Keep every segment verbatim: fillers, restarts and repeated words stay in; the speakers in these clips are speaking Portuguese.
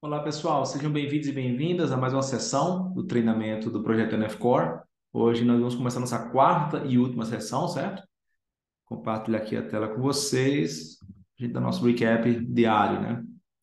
Olá, pessoal, sejam bem-vindos e bem-vindas a mais uma sessão do treinamento do projeto N F Core. Hoje nós vamos começar nossa quarta e última sessão, certo? Compartilhar aqui a tela com vocês, a gente dá nosso recap diário, né?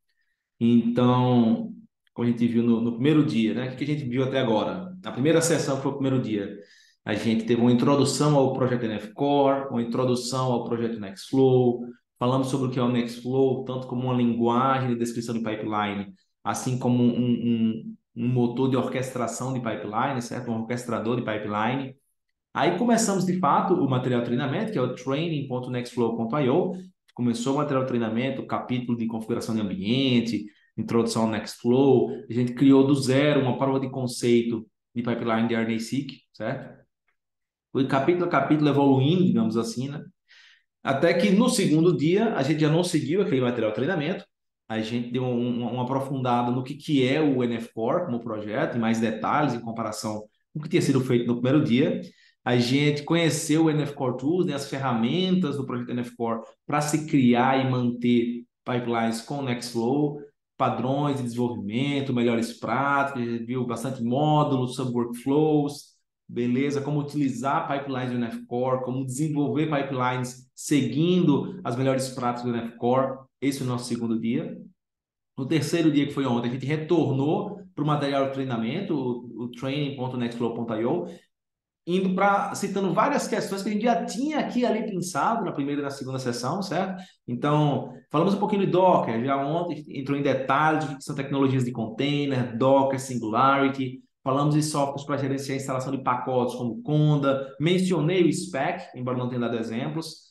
Então, como a gente viu no, no primeiro dia, né? O que a gente viu até agora? Na primeira sessão, que foi o primeiro dia, a gente teve uma introdução ao projeto N F Core, uma introdução ao projeto Nextflow, falamos sobre o que é o Nextflow, tanto como uma linguagem de descrição de pipeline, assim como um, um, um motor de orquestração de pipeline, certo? Um orquestrador de pipeline. Aí começamos, de fato, o material de treinamento, que é o training ponto nextflow ponto i o. Começou o material de treinamento, o capítulo de configuração de ambiente, introdução ao Nextflow. A gente criou do zero uma prova de conceito de pipeline de RNA-seq, certo? Foi capítulo a capítulo evoluindo, digamos assim, né? Até que no segundo dia, a gente já não seguiu aquele material de treinamento, a gente deu um, uma aprofundada no que, que é o N F Core como projeto, em mais detalhes em comparação com o que tinha sido feito no primeiro dia. A gente conheceu o N F Core Tools, né, as ferramentas do projeto N F Core para se criar e manter pipelines com Nextflow, padrões de desenvolvimento, melhores práticas, a gente viu bastante módulos sobre workflows, beleza? Como utilizar pipelines do N F Core, como desenvolver pipelines seguindo as melhores práticas do N F Core. Esse é o nosso segundo dia. No terceiro dia, que foi ontem, a gente retornou para o material de treinamento, o, o training ponto nextflow ponto i o, indo para, citando várias questões que a gente já tinha aqui ali pensado na primeira e na segunda sessão, certo? Então, falamos um pouquinho de Docker, já ontem entrou em detalhes do que são tecnologias de container, Docker, Singularity, falamos de softwares para gerenciar a instalação de pacotes como Conda, mencionei o Spec, embora não tenha dado exemplos.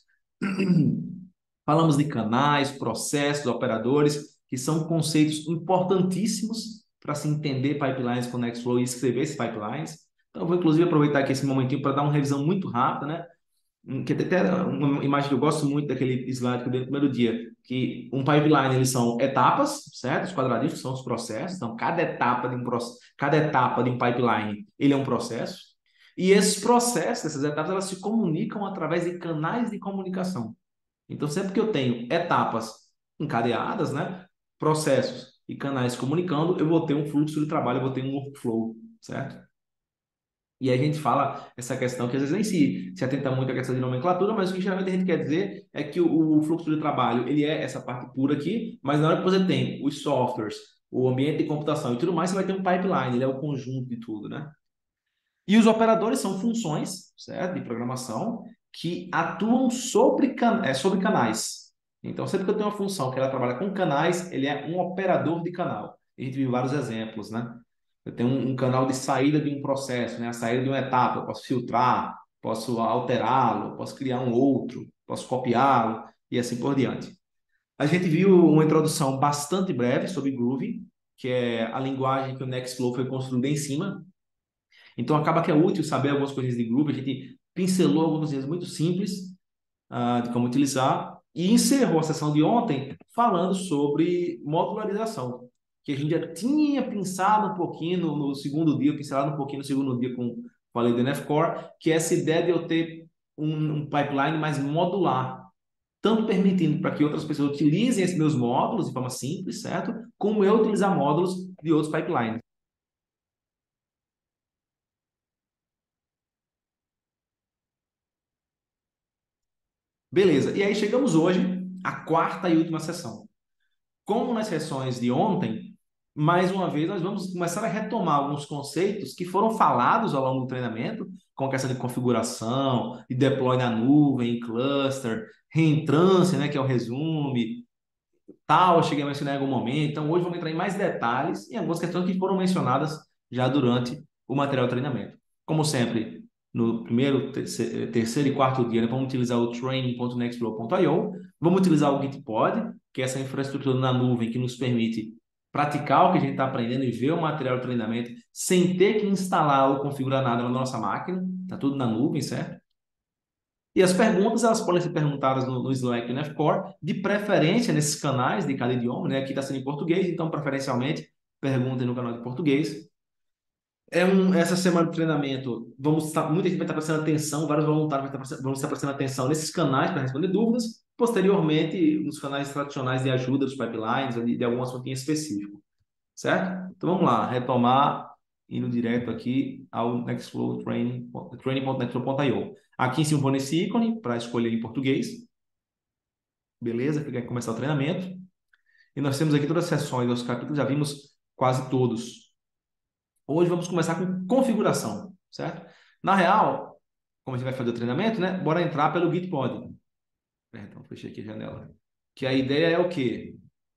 Falamos de canais, processos, operadores, que são conceitos importantíssimos para se entender pipelines com Nextflow e escrever esses pipelines. Então, eu vou inclusive aproveitar aqui esse momentinho para dar uma revisão muito rápida, né? Que tem até uma imagem que eu gosto muito daquele slide que eu dei no primeiro dia, que um pipeline, eles são etapas, certo? Os quadradinhos que são os processos. Então, cada etapa de um, cada etapa de um pipeline, ele é um processo. E esses processos, essas etapas, elas se comunicam através de canais de comunicação. Então, sempre que eu tenho etapas encadeadas, né, processos e canais comunicando, eu vou ter um fluxo de trabalho, eu vou ter um workflow, certo? E aí a gente fala essa questão que às vezes nem se, se atenta muito à questão de nomenclatura, mas o que geralmente a gente quer dizer é que o, o fluxo de trabalho, ele é essa parte pura aqui, mas na hora que você tem os softwares, o ambiente de computação e tudo mais, você vai ter um pipeline, ele é o conjunto de tudo, né? E os operadores são funções, certo, de programação que atuam sobre, can é, sobre canais. Então, sempre que eu tenho uma função que ela trabalha com canais, ele é um operador de canal. A gente viu vários exemplos, né? Eu tenho um, um canal de saída de um processo, né? A saída de uma etapa, eu posso filtrar, posso alterá-lo, posso criar um outro, posso copiá-lo e assim por diante. A gente viu uma introdução bastante breve sobre Groovy, que é a linguagem que o Nextflow foi construída em cima. Então acaba que é útil saber algumas coisas de Groovy. A gente pincelou algumas coisas muito simples uh, de como utilizar e encerrou a sessão de ontem falando sobre modularização, que a gente já tinha pensado um pouquinho no, no segundo dia, pincelado um pouquinho no segundo dia com falei do N F Core, que é essa ideia de eu ter um, um pipeline mais modular, tanto permitindo para que outras pessoas utilizem esses meus módulos de forma simples, certo? Como eu utilizar módulos de outros pipelines. Beleza, e aí chegamos hoje à quarta e última sessão. Como nas sessões de ontem, mais uma vez nós vamos começar a retomar alguns conceitos que foram falados ao longo do treinamento, com a questão de configuração, de deploy na nuvem, em cluster, reentrância, né, que é o resume, tal, eu cheguei a mencionar em algum momento. Então, hoje vamos entrar em mais detalhes em algumas questões que foram mencionadas já durante o material de treinamento. Como sempre, no primeiro, terceiro, terceiro e quarto dia, né, vamos utilizar o training ponto nextflow ponto i o, vamos utilizar o Gitpod, que é essa infraestrutura na nuvem que nos permite praticar o que a gente está aprendendo e ver o material de treinamento sem ter que instalar ou configurar nada na nossa máquina. Está tudo na nuvem, certo? E as perguntas, elas podem ser perguntadas no, no Slack do N F Core, de preferência nesses canais de cada idioma, né? Aqui está sendo em português, então preferencialmente perguntem no canal de português. É um, essa semana de treinamento, vamos estar, muita gente vai estar prestando atenção, vários voluntários vão estar, vão estar prestando atenção nesses canais para responder dúvidas, posteriormente nos canais tradicionais de ajuda dos pipelines, de, de algum assunto em específico. certo? Então vamos lá, retomar, indo direto aqui ao Nextflow Training, training ponto nextflow ponto i o. Aqui em cima vou nesse ícone para escolher em português. Beleza, clicar em começar o treinamento. E nós temos aqui todas as sessões, os capítulos, já vimos quase todos. Hoje vamos começar com configuração, certo? Na real, como a gente vai fazer o treinamento, né? Bora entrar pelo Gitpod. Então, fechei aqui a janela. Que a ideia é o quê?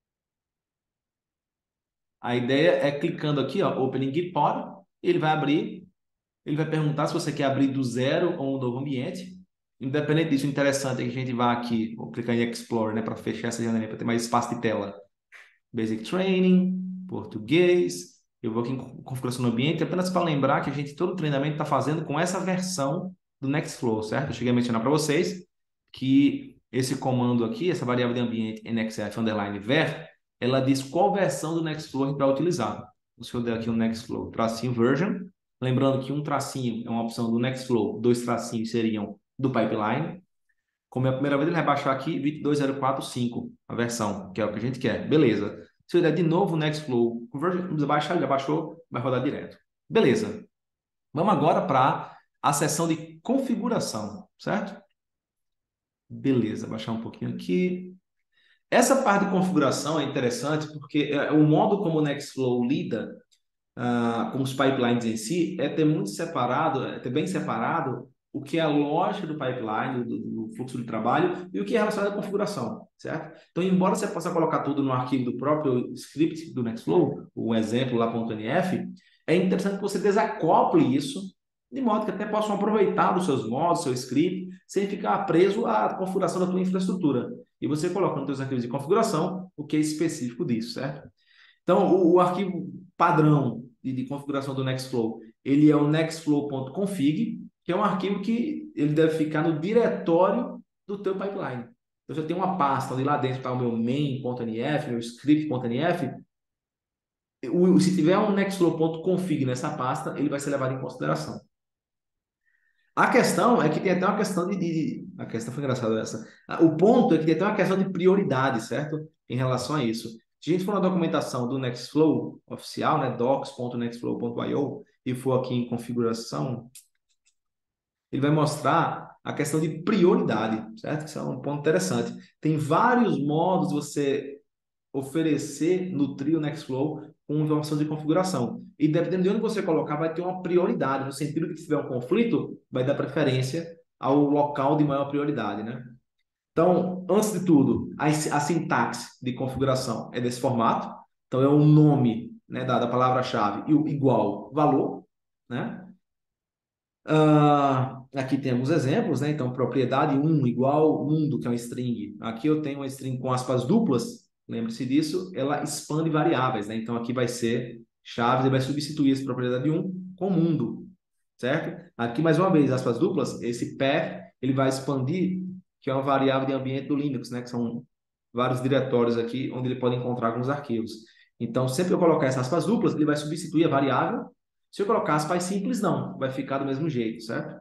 A ideia é clicando aqui, ó, Opening Gitpod, ele vai abrir, ele vai perguntar se você quer abrir do zero ou um novo ambiente. Independente disso, o interessante é que a gente vá aqui, vou clicar em Explore, né, para fechar essa janela, para ter mais espaço de tela. Basic Training, português. Eu vou aqui em configuração do ambiente, apenas para lembrar que a gente, todo o treinamento está fazendo com essa versão do Nextflow, certo? Eu cheguei a mencionar para vocês que esse comando aqui, essa variável de ambiente nxf underline ver, ela diz qual versão do Nextflow a gente vai utilizar. Se eu der aqui um Nextflow tracinho version, lembrando que um tracinho é uma opção do Nextflow, dois tracinhos seriam do pipeline. Como é a primeira vez, ele vai baixar aqui vinte e dois mil quatrocentos e cinco, a versão, que é o que a gente quer. Beleza. Se eu der de novo o Nextflow Conversion, não precisa baixar, ele já baixou, vai rodar direto. Beleza. Vamos agora para a seção de configuração, certo? Beleza, baixar um pouquinho aqui. Essa parte de configuração é interessante porque é, o modo como o Nextflow lida uh, com os pipelines em si é ter muito separado, é ter bem separado o que é a lógica do pipeline, do, do fluxo de trabalho e o que é relacionado à configuração, certo? Então, embora você possa colocar tudo no arquivo do próprio script do Nextflow, o exemplo lá .nf, é interessante que você desacople isso de modo que até possam aproveitar dos seus modos, seu script, sem ficar preso à configuração da tua infraestrutura. E você coloca nos seus arquivos de configuração o que é específico disso, certo? Então, o, o arquivo padrão de, de configuração do Nextflow, ele é o nextflow.config, que é um arquivo que ele deve ficar no diretório do teu pipeline. Então, se eu tenho uma pasta onde lá dentro está o meu main.nf, meu script.nf, se tiver um nextflow.config nessa pasta, ele vai ser levado em consideração. A questão é que tem até uma questão de, de... A questão foi engraçada essa. O ponto é que tem até uma questão de prioridade, certo? Em relação a isso. Se a gente for na documentação do Nextflow oficial, né, docs ponto nextflow ponto i o, e for aqui em configuração, ele vai mostrar a questão de prioridade, certo? Isso é um ponto interessante. Tem vários modos de você oferecer, nutrir o Nextflow com informação de configuração. E dependendo de onde você colocar, vai ter uma prioridade, no sentido que se tiver um conflito, vai dar preferência ao local de maior prioridade, né? Então, antes de tudo, a, a sintaxe de configuração é desse formato. Então, é o nome, né, da, da palavra-chave e o igual valor, né? Uh, aqui tem alguns exemplos, né? Então, propriedade um igual mundo, que é um string. Aqui eu tenho uma string com aspas duplas, lembre-se disso, ela expande variáveis, né? Então, aqui vai ser chaves, ele vai substituir essa propriedade um com mundo, certo? Aqui, mais uma vez, aspas duplas, esse path, ele vai expandir, que é uma variável de ambiente do Linux, né? Que são vários diretórios aqui, onde ele pode encontrar alguns arquivos. Então, sempre que eu colocar essas aspas duplas, ele vai substituir a variável. Se eu colocar aspas simples, não. Vai ficar do mesmo jeito, certo?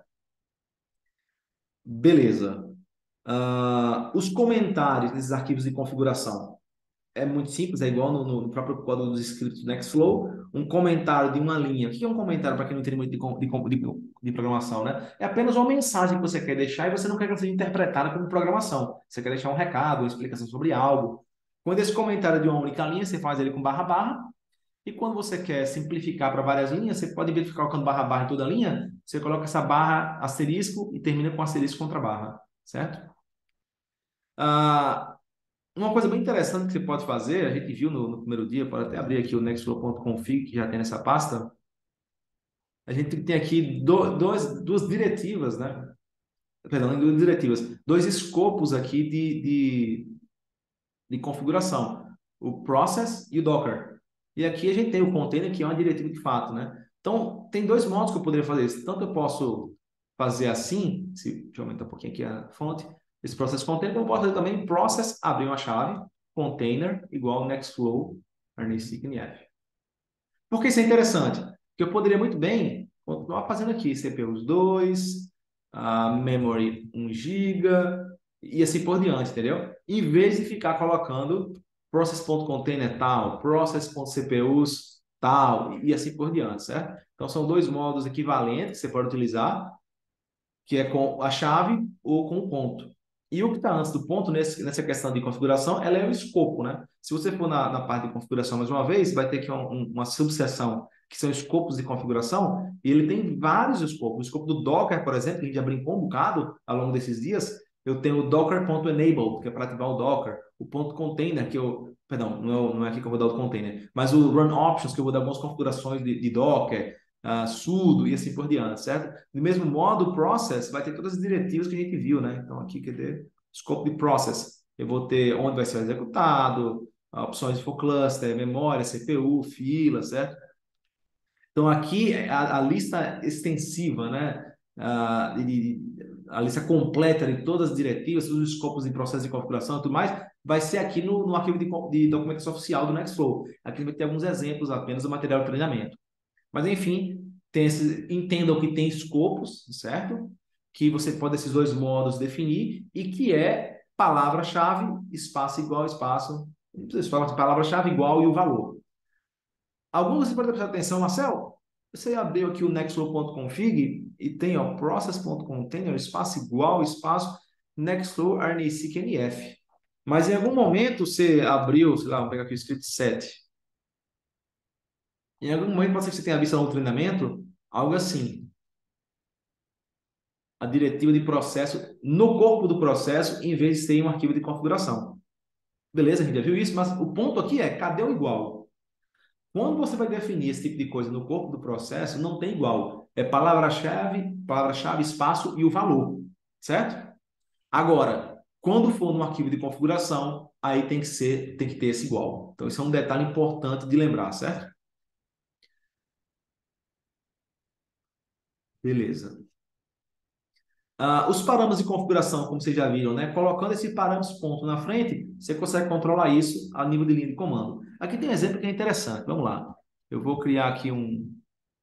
Beleza. Uh, os comentários desses arquivos de configuração é muito simples, é igual no, no próprio código dos scripts do Nextflow. Um comentário de uma linha. O que é um comentário, para quem não entende muito de, de, de, de programação, né? É apenas uma mensagem que você quer deixar e você não quer que ela seja interpretada como programação. Você quer deixar um recado, uma explicação sobre algo. Quando esse comentário é de uma única linha, você faz ele com barra barra. E quando você quer simplificar para várias linhas, você pode, em vez de ficar colocando barra barra em toda a linha, você coloca essa barra asterisco e termina com asterisco contra barra, certo? Ah, uma coisa bem interessante que você pode fazer, a gente viu no, no primeiro dia, pode até abrir aqui o nextflow.config, que já tem nessa pasta. A gente tem aqui do, dois, duas diretivas, né? Perdão, duas diretivas, dois escopos aqui de, de, de configuração, o process e o docker. E aqui a gente tem o container, que é uma diretiva de fato, né? Então, tem dois modos que eu poderia fazer isso. Tanto eu posso fazer assim, se, deixa eu aumentar um pouquinho aqui a fonte, esse process container, como eu posso fazer também process, abrir uma chave, container, igual nextflow, arnayseek.nf. Por que isso é interessante? Porque eu poderia muito bem continuar fazendo aqui C P Us dois, uh, memory um giga, e assim por diante, entendeu? Em vez de ficar colocando process.container tal, process.cpus tal, e assim por diante, certo? Então, são dois modos equivalentes que você pode utilizar, que é com a chave ou com o ponto. E o que está antes do ponto, nesse, nessa questão de configuração, ela é o escopo, né? Se você for na, na parte de configuração mais uma vez, vai ter aqui uma, uma subseção que são escopos de configuração, e ele tem vários escopos. O escopo do Docker, por exemplo, que a gente já brincou um bocado ao longo desses dias, eu tenho o docker.enable, que é para ativar o Docker, o ponto container, que eu, perdão, não é, não é aqui que eu vou dar o container, mas o run options, que eu vou dar algumas configurações de, de Docker, uh, sudo e assim por diante, certo? Do mesmo modo, o process vai ter todas as diretivas que a gente viu, né? Então, aqui, cadê? Scope de process. Eu vou ter onde vai ser executado, opções for cluster, memória, C P U, fila, certo? Então, aqui, a, a lista extensiva, né? A, de, a lista completa de todas as diretivas, todos os escopos de processo de configuração e tudo mais, vai ser aqui no, no arquivo de, de documentação oficial do Nextflow. Aqui vai ter alguns exemplos apenas do material de treinamento. Mas, enfim, tem esse, entendam que tem escopos, certo? Que você pode, esses dois modos, definir, e que é palavra-chave, espaço igual, espaço, palavra-chave igual e o valor. Alguns você pode prestar atenção, Marcel, você abriu aqui o nextflow.config e tem ó, process.container, espaço igual, espaço, nextflow rnacnf. Mas em algum momento você abriu, sei lá, vamos pegar aqui o script set. Em algum momento pode ser que você tenha visto no treinamento algo assim. A diretiva de processo no corpo do processo, em vez de ter um arquivo de configuração. Beleza, a gente já viu isso, mas o ponto aqui é, cadê o igual? Quando você vai definir esse tipo de coisa no corpo do processo, não tem igual. É palavra-chave, palavra-chave, espaço e o valor, certo? Agora, quando for no arquivo de configuração, aí tem que ser, tem que ter esse igual. Então, isso é um detalhe importante de lembrar, certo? Beleza. Ah, os parâmetros de configuração, como vocês já viram, né? Colocando esse parâmetros ponto na frente, você consegue controlar isso a nível de linha de comando. Aqui tem um exemplo que é interessante. Vamos lá. Eu vou criar aqui um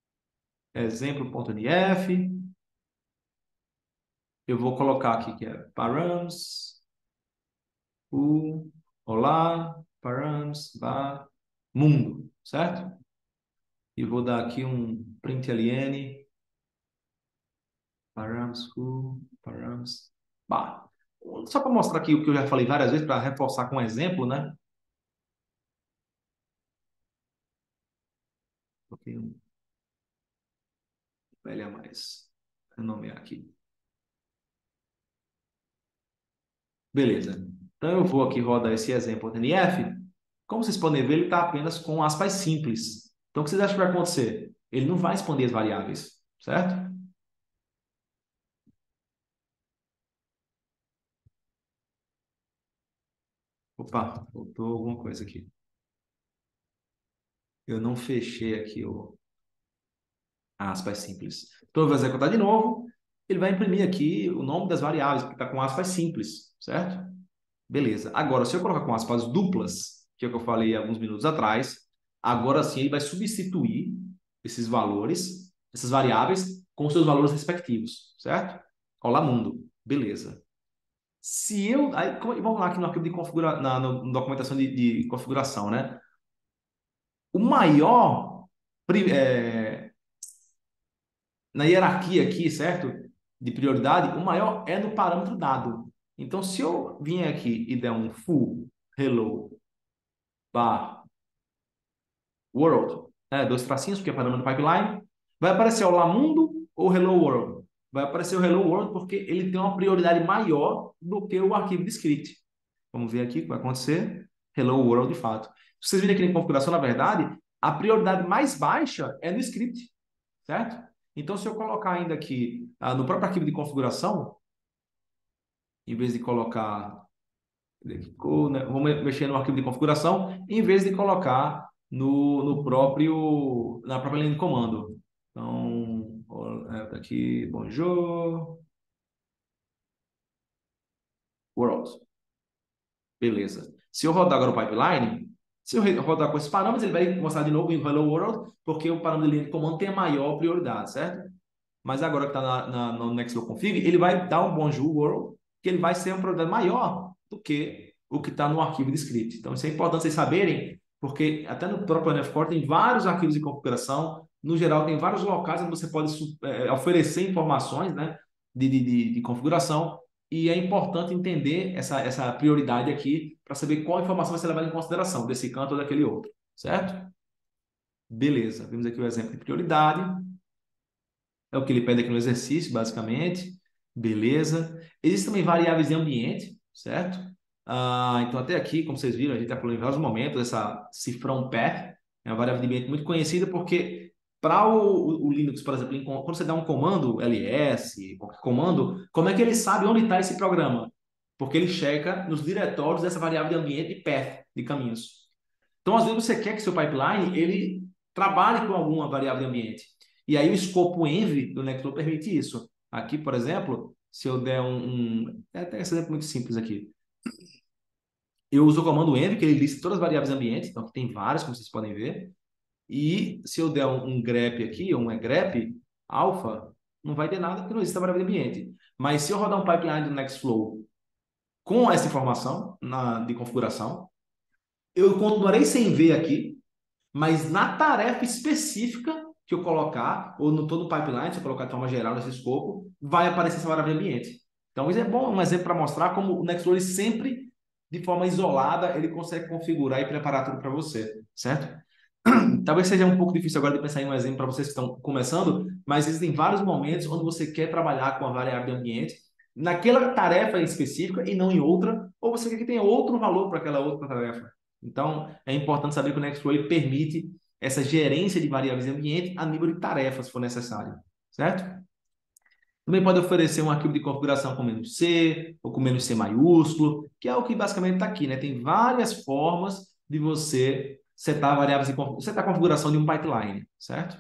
exemplo.nf. Eu vou colocar aqui que é params, o, olá, params, lá, mundo, certo? E vou dar aqui um println, params, who, params, bah. Só para mostrar aqui o que eu já falei várias vezes, para reforçar com um exemplo, né? Coloquei um velho a mais. Vou nomear aqui. Beleza. Então eu vou aqui rodar esse exemplo.nf. Como vocês podem ver, ele está apenas com aspas simples. Então o que vocês acham que vai acontecer? Ele não vai expandir as variáveis, certo? Opa, faltou alguma coisa aqui. Eu não fechei aqui o aspas simples. Então eu vou executar de novo. Ele vai imprimir aqui o nome das variáveis, que está com aspas simples, certo? Beleza. Agora, se eu colocar com aspas duplas, que é o que eu falei alguns minutos atrás, agora sim ele vai substituir esses valores, essas variáveis, com seus valores respectivos, certo? Olá, mundo. Beleza. Se eu. Aí, vamos lá aqui no arquivo de configuração, na, na documentação de, de configuração, né? O maior. É, na hierarquia aqui, certo? De prioridade, o maior é no parâmetro dado. Então, se eu vim aqui e der um full hello bar world, né, dois tracinhos, porque é parâmetro pipeline, vai aparecer o lá mundo ou hello world. Vai aparecer o hello world porque ele tem uma prioridade maior do que o arquivo de script. Vamos ver aqui o que vai acontecer. Hello world de fato. Se vocês virem aqui na configuração, na verdade, a prioridade mais baixa é no script, certo? Então, se eu colocar ainda aqui ah, no próprio arquivo de configuração, em vez de colocar, ficou, né, vamos mexer no arquivo de configuração, em vez de colocar no, no próprio, na própria linha de comando. Então, é, aqui, bonjour, world. Beleza. Se eu rodar agora o pipeline, se eu rodar com esses parâmetros, ele vai mostrar de novo em Hello World, porque o parâmetro de linha de comando tem a maior prioridade, certo? Mas agora que está na, na, no Nextflow Config, ele vai dar um Bonjour World, que ele vai ser uma prioridade maior do que o que está no arquivo de script. Então, isso é importante vocês saberem, porque até no próprio N F Core tem vários arquivos de configuração. No geral, tem vários locais onde você pode é, oferecer informações, né, de, de, de configuração. E é importante entender essa, essa prioridade aqui para saber qual informação vai ser levada em consideração, desse canto ou daquele outro, certo? Beleza, vimos aqui o exemplo de prioridade. É o que ele pede aqui no exercício, basicamente. Beleza. Existem também variáveis de ambiente, certo? Ah, então, até aqui, como vocês viram, a gente está falando em vários momentos, essa cifrão path é uma variável de ambiente muito conhecida, porque para o, o Linux, por exemplo, quando você dá um comando ls, qualquer comando, como é que ele sabe onde está esse programa? Porque ele checa nos diretórios dessa variável de ambiente de path, de caminhos. Então, às vezes, você quer que seu pipeline ele trabalhe com alguma variável de ambiente. E aí o escopo env do Nextflow permite isso. Aqui, por exemplo, se eu der um... um é até esse exemplo muito simples aqui. Eu uso o comando env, que ele lista todas as variáveis de ambiente. Então, aqui tem várias, como vocês podem ver. E se eu der um, um grep aqui, ou um grep alpha, não vai ter nada, porque não existe a variável de ambiente. Mas se eu rodar um pipeline do Nextflow com essa informação na, de configuração, eu continuarei sem ver aqui, mas na tarefa específica que eu colocar, ou no todo o pipeline, se eu colocar de forma geral nesse escopo, vai aparecer essa variável de ambiente. Então, isso é bom, um exemplo para mostrar como o Nextflow sempre, de forma isolada, ele consegue configurar e preparar tudo para você, certo? Talvez seja um pouco difícil agora de pensar em um exemplo para vocês que estão começando, mas existem vários momentos onde você quer trabalhar com a variável de ambiente naquela tarefa específica e não em outra, ou você quer que tenha outro valor para aquela outra tarefa. Então, é importante saber que o Nextflow ele permite essa gerência de variáveis de ambiente a nível de tarefas, se for necessário, certo? Também pode oferecer um arquivo de configuração com menos C ou com menos C maiúsculo, que é o que basicamente está aqui, né? Tem várias formas de você setar variáveis de setar a configuração de um pipeline, certo?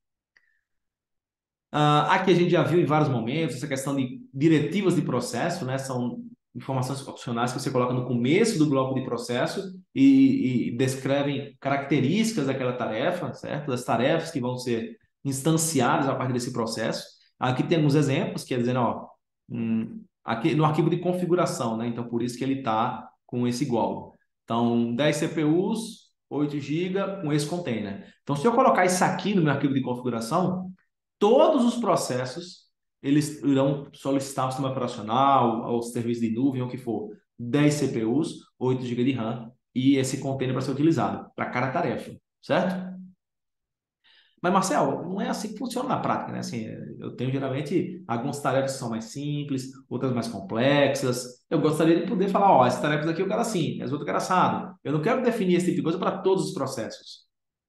Uh, aqui a gente já viu em vários momentos essa questão de diretivas de processo, né? São informações opcionais que você coloca no começo do bloco de processo e, e descrevem características daquela tarefa, certo? Das tarefas que vão ser instanciadas a partir desse processo. Aqui tem alguns exemplos, que é dizendo, ó, hum, aqui no arquivo de configuração, né? Então, por isso que ele está com esse igual. Então, dez C P Us, oito gigas com esse container. Então, se eu colocar isso aqui no meu arquivo de configuração, todos os processos eles irão solicitar o sistema operacional, aos serviços de nuvem, ou o que for, dez C P Us, oito gigas de RAM e esse container para ser utilizado para cada tarefa, certo? Mas, Marcel, não é assim que funciona na prática, né? Assim, eu tenho geralmente algumas tarefas que são mais simples, outras mais complexas. Eu gostaria de poder falar, ó, essas tarefas aqui eu quero assim, as outras eu quero assado. Eu não quero definir esse tipo de coisa para todos os processos.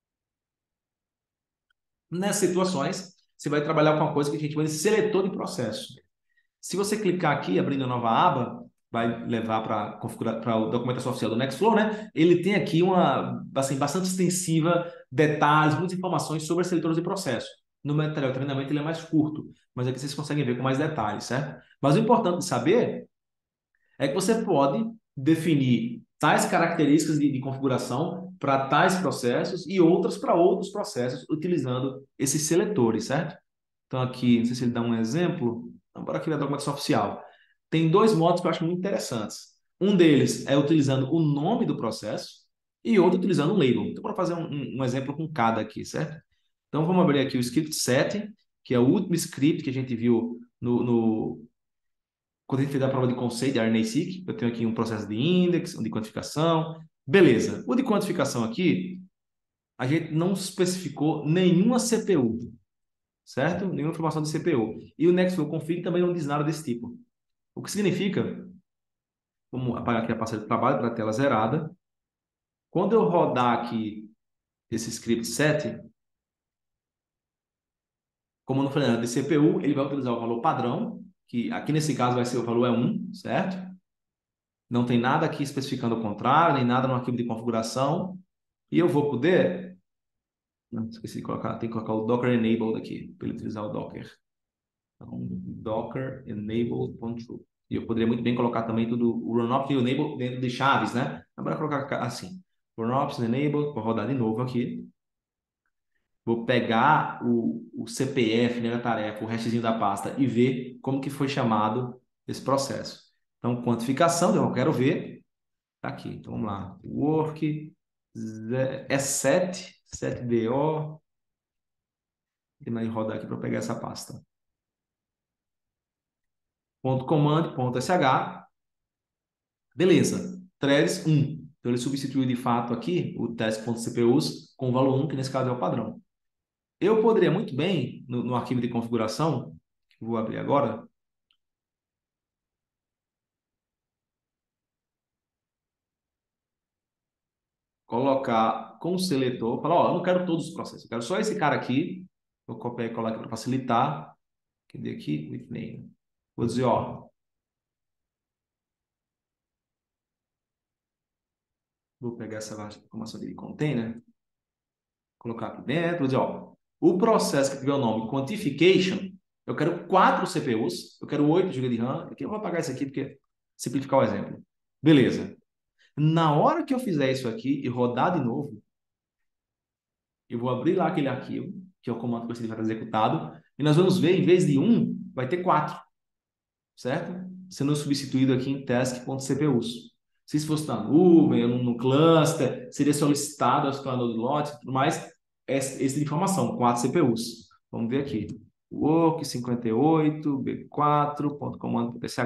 Nessas situações, você vai trabalhar com uma coisa que a gente chama de seletor de processo. Se você clicar aqui, abrindo a nova aba, vai levar para configurar para a documentação oficial do Nextflow, né? Ele tem aqui uma assim, bastante extensiva, detalhes, muitas informações sobre seletores de processo. No material de treinamento ele é mais curto, mas aqui vocês conseguem ver com mais detalhes, certo? Mas o importante de saber é que você pode definir tais características de, de configuração para tais processos e outras para outros processos, utilizando esses seletores, certo? Então aqui, não sei se ele dá um exemplo. Então, bora aqui na documentação oficial. Tem dois modos que eu acho muito interessantes. Um deles é utilizando o nome do processo e outro utilizando um label. Então, para fazer um, um, um exemplo com cada aqui, certo? Então, vamos abrir aqui o script set, que é o último script que a gente viu no, no quando a gente fez a prova de conceito de R N A seek. Eu tenho aqui um processo de index, um de quantificação. Beleza. O de quantificação aqui, a gente não especificou nenhuma C P U, certo? Nenhuma informação de C P U. E o Nextflow config também não diz nada desse tipo. O que significa, vamos apagar aqui a pasta de trabalho para a tela zerada. Quando eu rodar aqui esse script set, como eu não falei nada de C P U, ele vai utilizar o valor padrão, que aqui nesse caso vai ser o valor é um, certo? Não tem nada aqui especificando o contrário, nem nada no arquivo de configuração. E eu vou poder... Não, esqueci de colocar, tem que colocar o Docker Enabled aqui, para ele utilizar o Docker. Então, Docker Enabled Control. E eu poderia muito bem colocar também tudo o runops e o enable dentro de chaves, né? Agora colocar assim, runops enable, vou rodar de novo aqui. Vou pegar o, o C P F, né, da tarefa, o hashzinho da pasta e ver como que foi chamado esse processo. Então, quantificação, eu quero ver Tá aqui. Então, vamos lá. Work é sete, sete D O. Tem que rodar aqui para pegar essa pasta. Ponto command, ponto sh. Beleza. Threads um. Então, ele substituiu de fato aqui o teste.cpus com o valor um, que nesse caso é o padrão. Eu poderia muito bem, no, no arquivo de configuração, que eu vou abrir agora, colocar com o seletor, falar, ó, eu não quero todos os processos, eu quero só esse cara aqui. Vou copiar e colar aqui para facilitar. Cadê aqui? With name. Vou dizer, ó, vou pegar essa informação de container, colocar aqui dentro, vou dizer, ó, o processo que tiver o nome quantification, eu quero quatro C P Us, eu quero oito gigas de RAM, aqui eu vou apagar isso aqui porque simplificar o exemplo. Beleza. Na hora que eu fizer isso aqui e rodar de novo, eu vou abrir lá aquele arquivo, que é o comando que você vai estar executado, e nós vamos ver, em vez de um, vai ter quatro, certo? Sendo substituído aqui em task.cpus. Se isso fosse na nuvem, ou no cluster, seria solicitado ao explorador de lote e tudo mais, essa, essa informação, quatro C P Us. Vamos ver aqui. Work cinquenta e oito, b quatro, ponto comando.sh.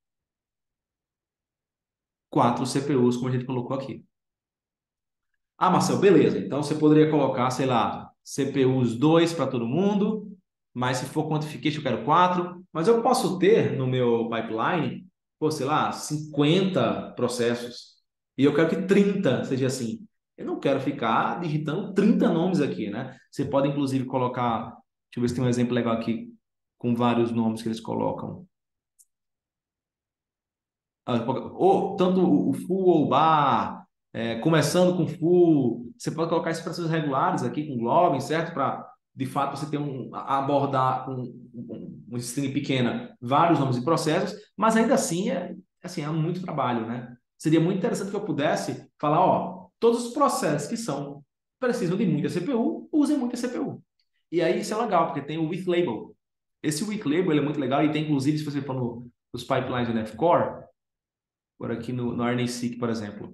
quatro C P Us, como a gente colocou aqui. Ah, Marcel, beleza. Então você poderia colocar, sei lá, C P Us dois para todo mundo, mas se for quantification eu quero quatro. Mas eu posso ter no meu pipeline, pô, sei lá, cinquenta processos. E eu quero que trinta seja assim. Eu não quero ficar digitando trinta nomes aqui, né? Você pode, inclusive, colocar. Deixa eu ver se tem um exemplo legal aqui com vários nomes que eles colocam. Ah, ou tanto o full ou o bar, é, começando com full, você pode colocar expressões regulares aqui com globem, certo? Para, de fato, você ter um, abordar com um, um string pequena vários nomes e processos, mas ainda assim é, assim, é muito trabalho, né? Seria muito interessante que eu pudesse falar, ó, todos os processos que são, precisam de muita C P U, usem muita C P U. E aí isso é legal, porque tem o with label. Esse with label ele é muito legal e tem, inclusive, se você for no, nos pipelines do N F Core, por aqui no, no RNA-seq, por exemplo.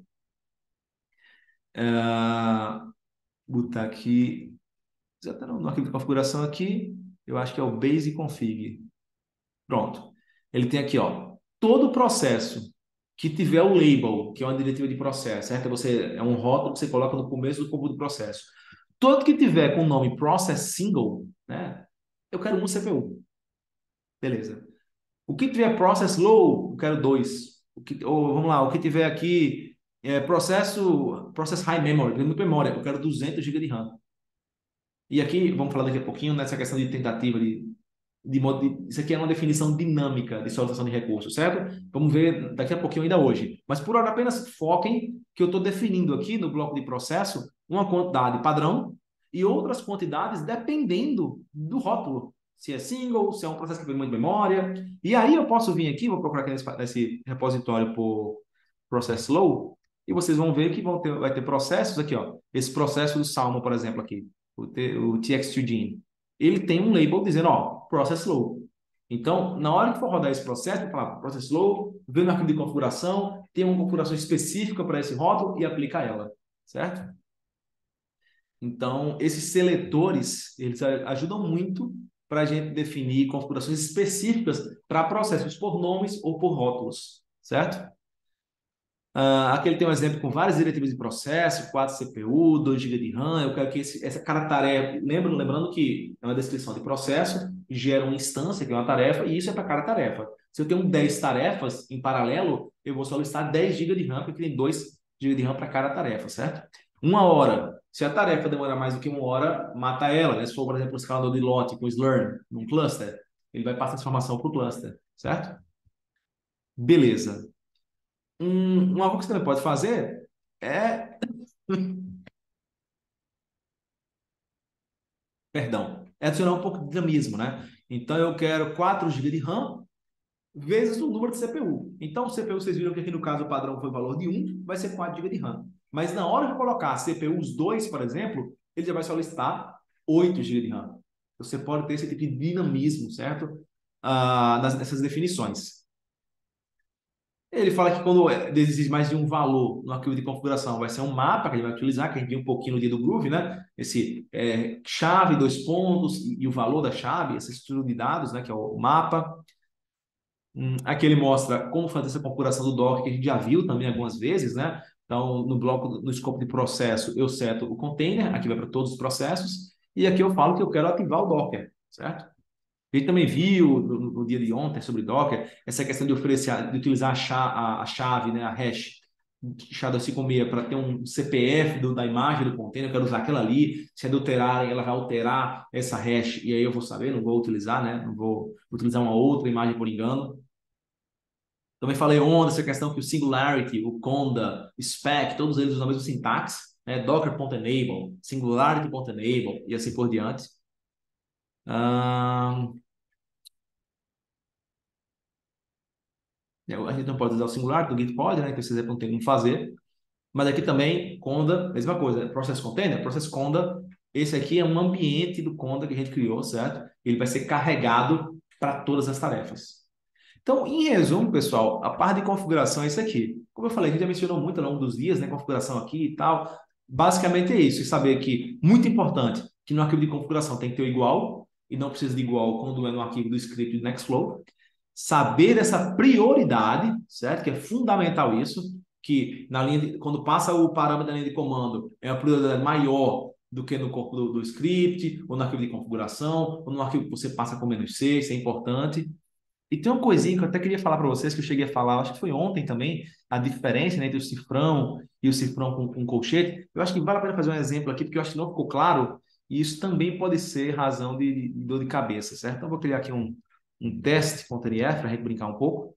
Uh, botar aqui, já está no, no arquivo de configuração aqui, eu acho que é o base config. Pronto. Ele tem aqui, ó, todo o processo que tiver o label, que é uma diretiva de processo, certo? Você, é um rótulo que você coloca no começo do combo do processo. Todo que tiver com o nome process single, né? Eu quero um C P U. Beleza. O que tiver process low, eu quero dois. O que, ou, vamos lá, o que tiver aqui é processo, process high memory, tem muita memória, eu quero duzentos gigas de RAM. E aqui, vamos falar daqui a pouquinho nessa questão de tentativa de, de, de isso aqui é uma definição dinâmica de solicitação de recursos, certo? Vamos ver daqui a pouquinho ainda hoje. Mas por hora apenas foquem que eu estou definindo aqui no bloco de processo uma quantidade padrão e outras quantidades dependendo do rótulo. Se é single, se é um processo que tem muita memória. E aí eu posso vir aqui, vou procurar aqui nesse, nesse repositório por process low, e vocês vão ver que vão ter, vai ter processos aqui, ó. Esse processo do Salmo, por exemplo, aqui, o, T, o T X dois Gene, ele tem um label dizendo, ó, process low. Então, na hora que for rodar esse processo, vai falar process low, ver no arquivo de configuração, tem uma configuração específica para esse rótulo e aplica ela, certo? Então, esses seletores, eles ajudam muito para a gente definir configurações específicas para processos por nomes ou por rótulos, certo? Uh, aqui ele tem um exemplo com várias diretivas de processo, quatro C P U, dois gigas de RAM. Eu quero que esse, essa cada tarefa, lembrando, lembrando que é uma descrição de processo, gera uma instância, que é uma tarefa, e isso é para cada tarefa. Se eu tenho dez tarefas em paralelo, eu vou solicitar dez gigas de RAM, porque tem dois gigas de RAM para cada tarefa, certo? Uma hora. Se a tarefa demorar mais do que uma hora, mata ela, né? Se for, por exemplo, um escalador de lote com Slurm, num cluster, ele vai passar essa informação para o cluster, certo? Beleza. Um, uma coisa que você também pode fazer é, perdão, é adicionar um pouco de dinamismo, né? Então eu quero quatro gigas de RAM vezes o número de C P U. Então o C P U, vocês viram que aqui no caso o padrão foi o valor de um, vai ser quatro gigas de RAM. Mas na hora de eu colocar C P Us dois, por exemplo, ele já vai solicitar oito gigas de RAM. Você pode ter esse tipo de dinamismo, certo? Ah, nas, nessas definições. Ele fala que quando existe mais de um valor no arquivo de configuração, vai ser um mapa que ele vai utilizar, que a gente viu um pouquinho no dia do Groove, né? Esse é, chave, dois pontos, e, e o valor da chave, essa estrutura de dados, né? Que é o mapa. Hum, aqui ele mostra como fazer essa configuração do Docker, que a gente já viu também algumas vezes, né? Então, no bloco, no escopo de processo, eu seto o container, aqui vai para todos os processos, e aqui eu falo que eu quero ativar o Docker, certo? A gente também viu no, no dia de ontem sobre Docker, essa questão de oferecer, de utilizar a, chave, a, a chave, né, a hash S H A dois cinco seis para ter um C P F do, da imagem do container, eu quero usar aquela ali, se adulterarem, ela vai alterar essa hash, e aí eu vou saber, não vou utilizar, né, não vou utilizar uma outra imagem por engano. Também falei ontem essa questão que o Singularity, o Conda, Spec, todos eles usam a mesma sintaxe, né, Docker.enable, Singularity.enable, e assim por diante. Hum, A gente não pode usar o singular, do Git pode, né? Então, esse exemplo não tem como fazer. Mas aqui também, Conda, mesma coisa. Process Container, Process Conda. Esse aqui é um ambiente do Conda que a gente criou, certo? Ele vai ser carregado para todas as tarefas. Então, em resumo, pessoal, a parte de configuração é isso aqui. Como eu falei, a gente já mencionou muito ao longo dos dias, né? Configuração aqui e tal. Basicamente é isso. E saber que, muito importante, que no arquivo de configuração tem que ter o igual, e não precisa de igual quando é no arquivo do script do Nextflow. Saber essa prioridade, certo? Que é fundamental isso, que na linha de, quando passa o parâmetro da linha de comando, é uma prioridade maior do que no corpo do, do script, ou no arquivo de configuração, ou no arquivo que você passa com menos C, isso é importante. E tem uma coisinha que eu até queria falar para vocês, que eu cheguei a falar, acho que foi ontem também, a diferença, né, entre o cifrão e o cifrão com, com colchete. Eu acho que vale a pena fazer um exemplo aqui, porque eu acho que não ficou claro, e isso também pode ser razão de, de dor de cabeça, certo? Então, eu vou criar aqui um, um teste.nf para a gente brincar um pouco.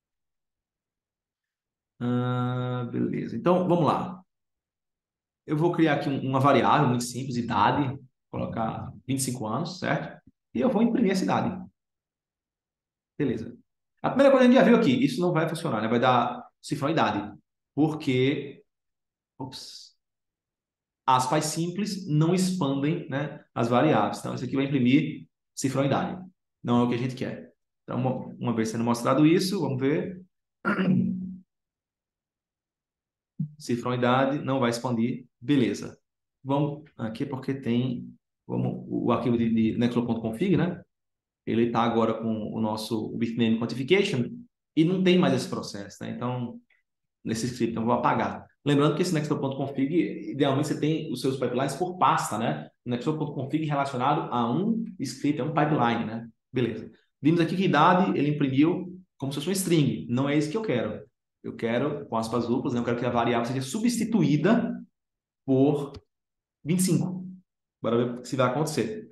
Ah, beleza. Então, vamos lá. Eu vou criar aqui um- uma variável muito simples, idade, colocar vinte e cinco anos, certo? E eu vou imprimir essa idade. Beleza. A primeira coisa que a gente já viu aqui, isso não vai funcionar, né? Vai dar cifrão idade, porque ops, aspas simples não expandem, né, as variáveis. Então, isso aqui vai imprimir cifrão idade. Não é o que a gente quer. Então, uma, uma vez sendo mostrado isso, vamos ver. Cifrão idade não vai expandir. Beleza. Vamos aqui porque tem vamos, o arquivo de, de nextflow.config, né? Ele está agora com o nosso bitname quantification e não tem mais esse processo, né? Então, nesse script, então eu vou apagar. Lembrando que esse nextflow.config, idealmente você tem os seus pipelines por pasta, né? Nextflow.config relacionado a um script, a um pipeline, né? Beleza. Vimos aqui que idade ele imprimiu como se fosse um string. Não é isso que eu quero. Eu quero, com aspas duplas, né? Eu quero que a variável seja substituída por vinte e cinco. Bora ver se vai acontecer.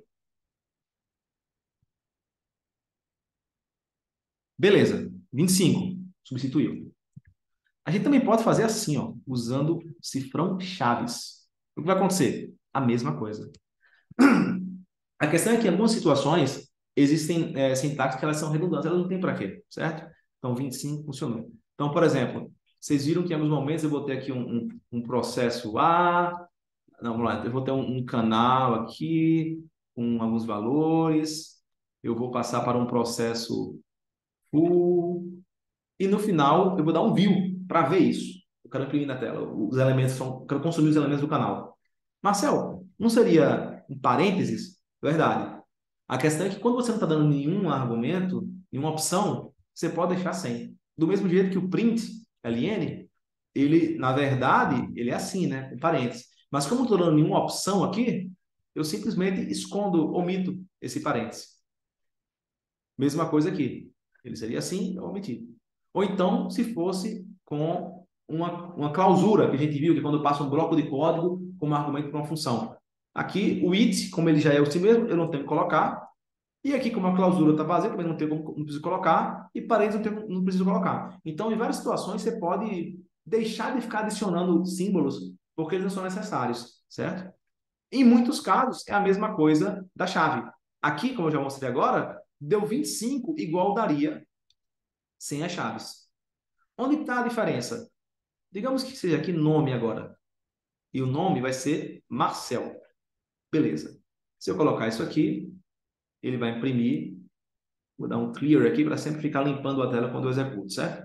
Beleza, vinte e cinco. Substituiu. A gente também pode fazer assim, ó, usando cifrão chaves. O que vai acontecer? A mesma coisa. A questão é que em algumas situações existem é, sintaxes que elas são redundantes, elas não têm para quê, certo? Então, vinte e cinco funcionou. Então, por exemplo, vocês viram que em alguns momentos eu vou ter aqui um, um, um processo A, não, vamos lá, eu vou ter um, um canal aqui com alguns valores, eu vou passar para um processo full, e no final eu vou dar um view para ver isso. Eu quero imprimir na tela. Os elementos são, eu quero consumir os elementos do canal. Marcel, não seria um parênteses? Verdade. A questão é que quando você não está dando nenhum argumento, nenhuma opção, você pode deixar sem. Do mesmo jeito que o print, ln, ele, na verdade, ele é assim, né? Com parênteses. Mas como eu não estou dando nenhuma opção aqui, eu simplesmente escondo, omito esse parênteses. Mesma coisa aqui. Ele seria assim, eu omiti. Ou então, se fosse com uma, uma clausura, que a gente viu que quando passa um bloco de código como argumento para uma função. Aqui, o it, como ele já é o si mesmo, eu não tenho que colocar. E aqui, como a clausura está vazia, também não, tenho como, não preciso colocar. E parênteses não, tenho, não preciso colocar. Então, em várias situações, você pode deixar de ficar adicionando símbolos porque eles não são necessários, certo? Em muitos casos, é a mesma coisa da chave. Aqui, como eu já mostrei agora, deu vinte e cinco igual daria sem as chaves. Onde está a diferença? Digamos que seja aqui nome agora. E o nome vai ser Marcel. Beleza. Se eu colocar isso aqui, ele vai imprimir. Vou dar um clear aqui para sempre ficar limpando a tela quando eu executo, certo?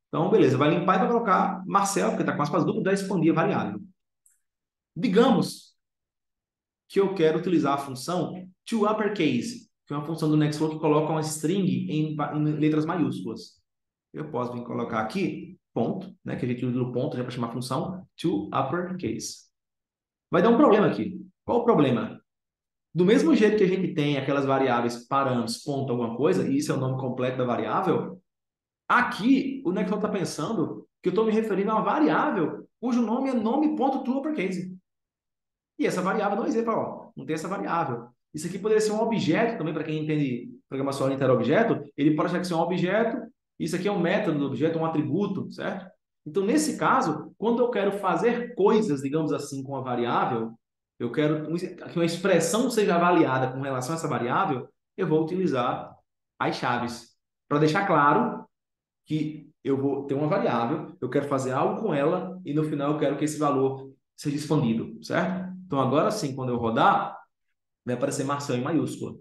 Então, beleza, vai limpar e vai colocar Marcel, porque está com aspas duplas, vai expandir a variável. Digamos que eu quero utilizar a função toUpperCase, que é uma função do Nextflow que coloca uma string em, em letras maiúsculas. Eu posso vir colocar aqui, ponto, né, que a gente usa o ponto já para chamar a função toUpperCase. Vai dar um problema aqui. Qual o problema? Do mesmo jeito que a gente tem aquelas variáveis parâmetros, ponto, alguma coisa, e isso é o nome completo da variável, aqui o Nextflow está pensando que eu estou me referindo a uma variável cujo nome é nome.toUpperCase. E essa variável não existe, ó, não tem essa variável. Isso aqui poderia ser um objeto também, para quem entende programação orientada a objeto, ele pode achar que isso é um objeto, isso aqui é um método do objeto, um atributo, certo? Então, nesse caso, quando eu quero fazer coisas, digamos assim, com a variável, eu quero que uma expressão seja avaliada com relação a essa variável, eu vou utilizar as chaves. Para deixar claro que eu vou ter uma variável, eu quero fazer algo com ela e no final eu quero que esse valor seja expandido, certo? Então agora sim, quando eu rodar, vai aparecer Marcel em maiúscula.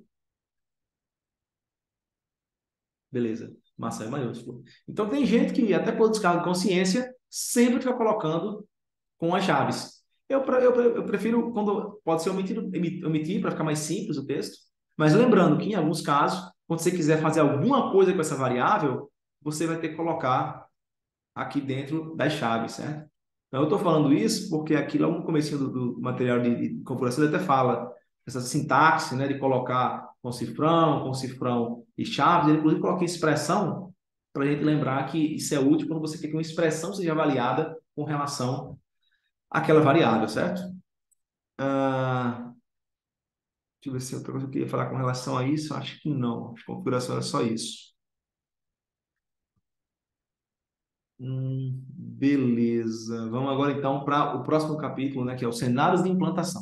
Beleza, Marcel em maiúscula. Então tem gente que até por descargo de consciência sempre fica colocando com as chaves. Eu, eu, eu prefiro quando pode ser omitido, omitir para ficar mais simples o texto, mas lembrando que em alguns casos, quando você quiser fazer alguma coisa com essa variável, você vai ter que colocar aqui dentro das chaves, certo? Então, eu estou falando isso porque aqui logo no começo do, do material de, de configuração ele até fala essa sintaxe, né, de colocar com cifrão, com cifrão e chaves. Ele, inclusive, coloca expressão para a gente lembrar que isso é útil quando você quer que uma expressão seja avaliada com relação àquela variável, certo? Ah, deixa eu ver se outra coisa que eu queria falar com relação a isso. Acho que não. A configuração era só isso. Hum, beleza. Vamos agora então para o próximo capítulo, né, que é os cenários de implantação.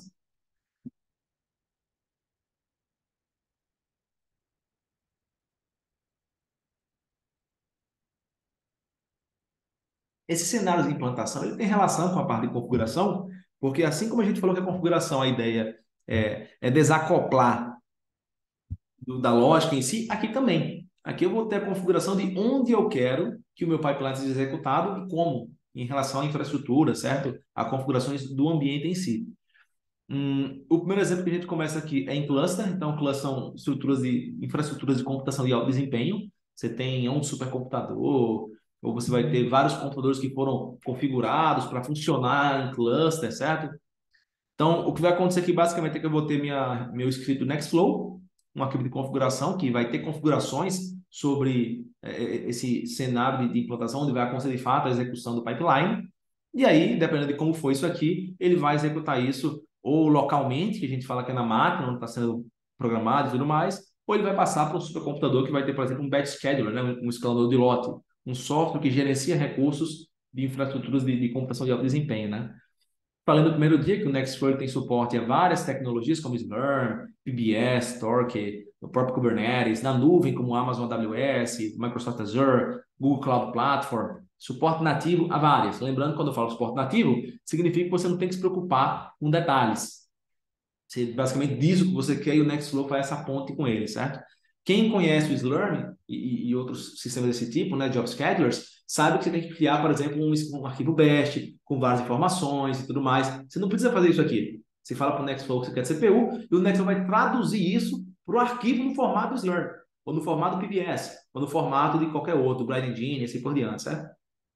Esses cenários de implantação ele tem relação com a parte de configuração, porque assim como a gente falou que a configuração, a ideia é, é desacoplar do, da lógica em si, aqui também. Aqui eu vou ter a configuração de onde eu quero que o meu pipeline seja executado e como, em relação à infraestrutura, certo? A configurações do ambiente em si. Hum, o primeiro exemplo que a gente começa aqui é em cluster. Então, cluster são estruturas de, infraestruturas de computação de alto desempenho. Você tem um supercomputador, ou você vai ter vários computadores que foram configurados para funcionar em cluster, certo? Então, o que vai acontecer aqui basicamente é que eu vou ter minha, meu script do Nextflow, um arquivo de configuração que vai ter configurações sobre é, esse cenário de, de implantação, onde vai acontecer de fato a execução do pipeline. E aí, dependendo de como foi isso aqui, ele vai executar isso ou localmente, que a gente fala que é na máquina, onde está sendo programado e tudo mais, ou ele vai passar para um supercomputador que vai ter, por exemplo, um batch scheduler, né? um, um escalador de lote, um software que gerencia recursos de infraestruturas de, de computação de alto desempenho, né? Falei no primeiro dia que o Nextflow tem suporte a várias tecnologias como Slurm, P B S, Torque, o próprio Kubernetes, na nuvem como Amazon A W S, Microsoft Azure, Google Cloud Platform, suporte nativo a várias. Lembrando, quando eu falo suporte nativo, significa que você não tem que se preocupar com detalhes. Você basicamente diz o que você quer e o Nextflow faz essa ponte com ele, certo? Quem conhece o Slurm e, e outros sistemas desse tipo, né, Job Schedulers, sabe que você tem que criar, por exemplo, um, um arquivo BASH com várias informações e tudo mais. Você não precisa fazer isso aqui. Você fala para o Nextflow que você quer de C P U e o Nextflow vai traduzir isso para o arquivo no formato Slurm, ou no formato P B S, ou no formato de qualquer outro, Glide Engine, assim por diante, certo?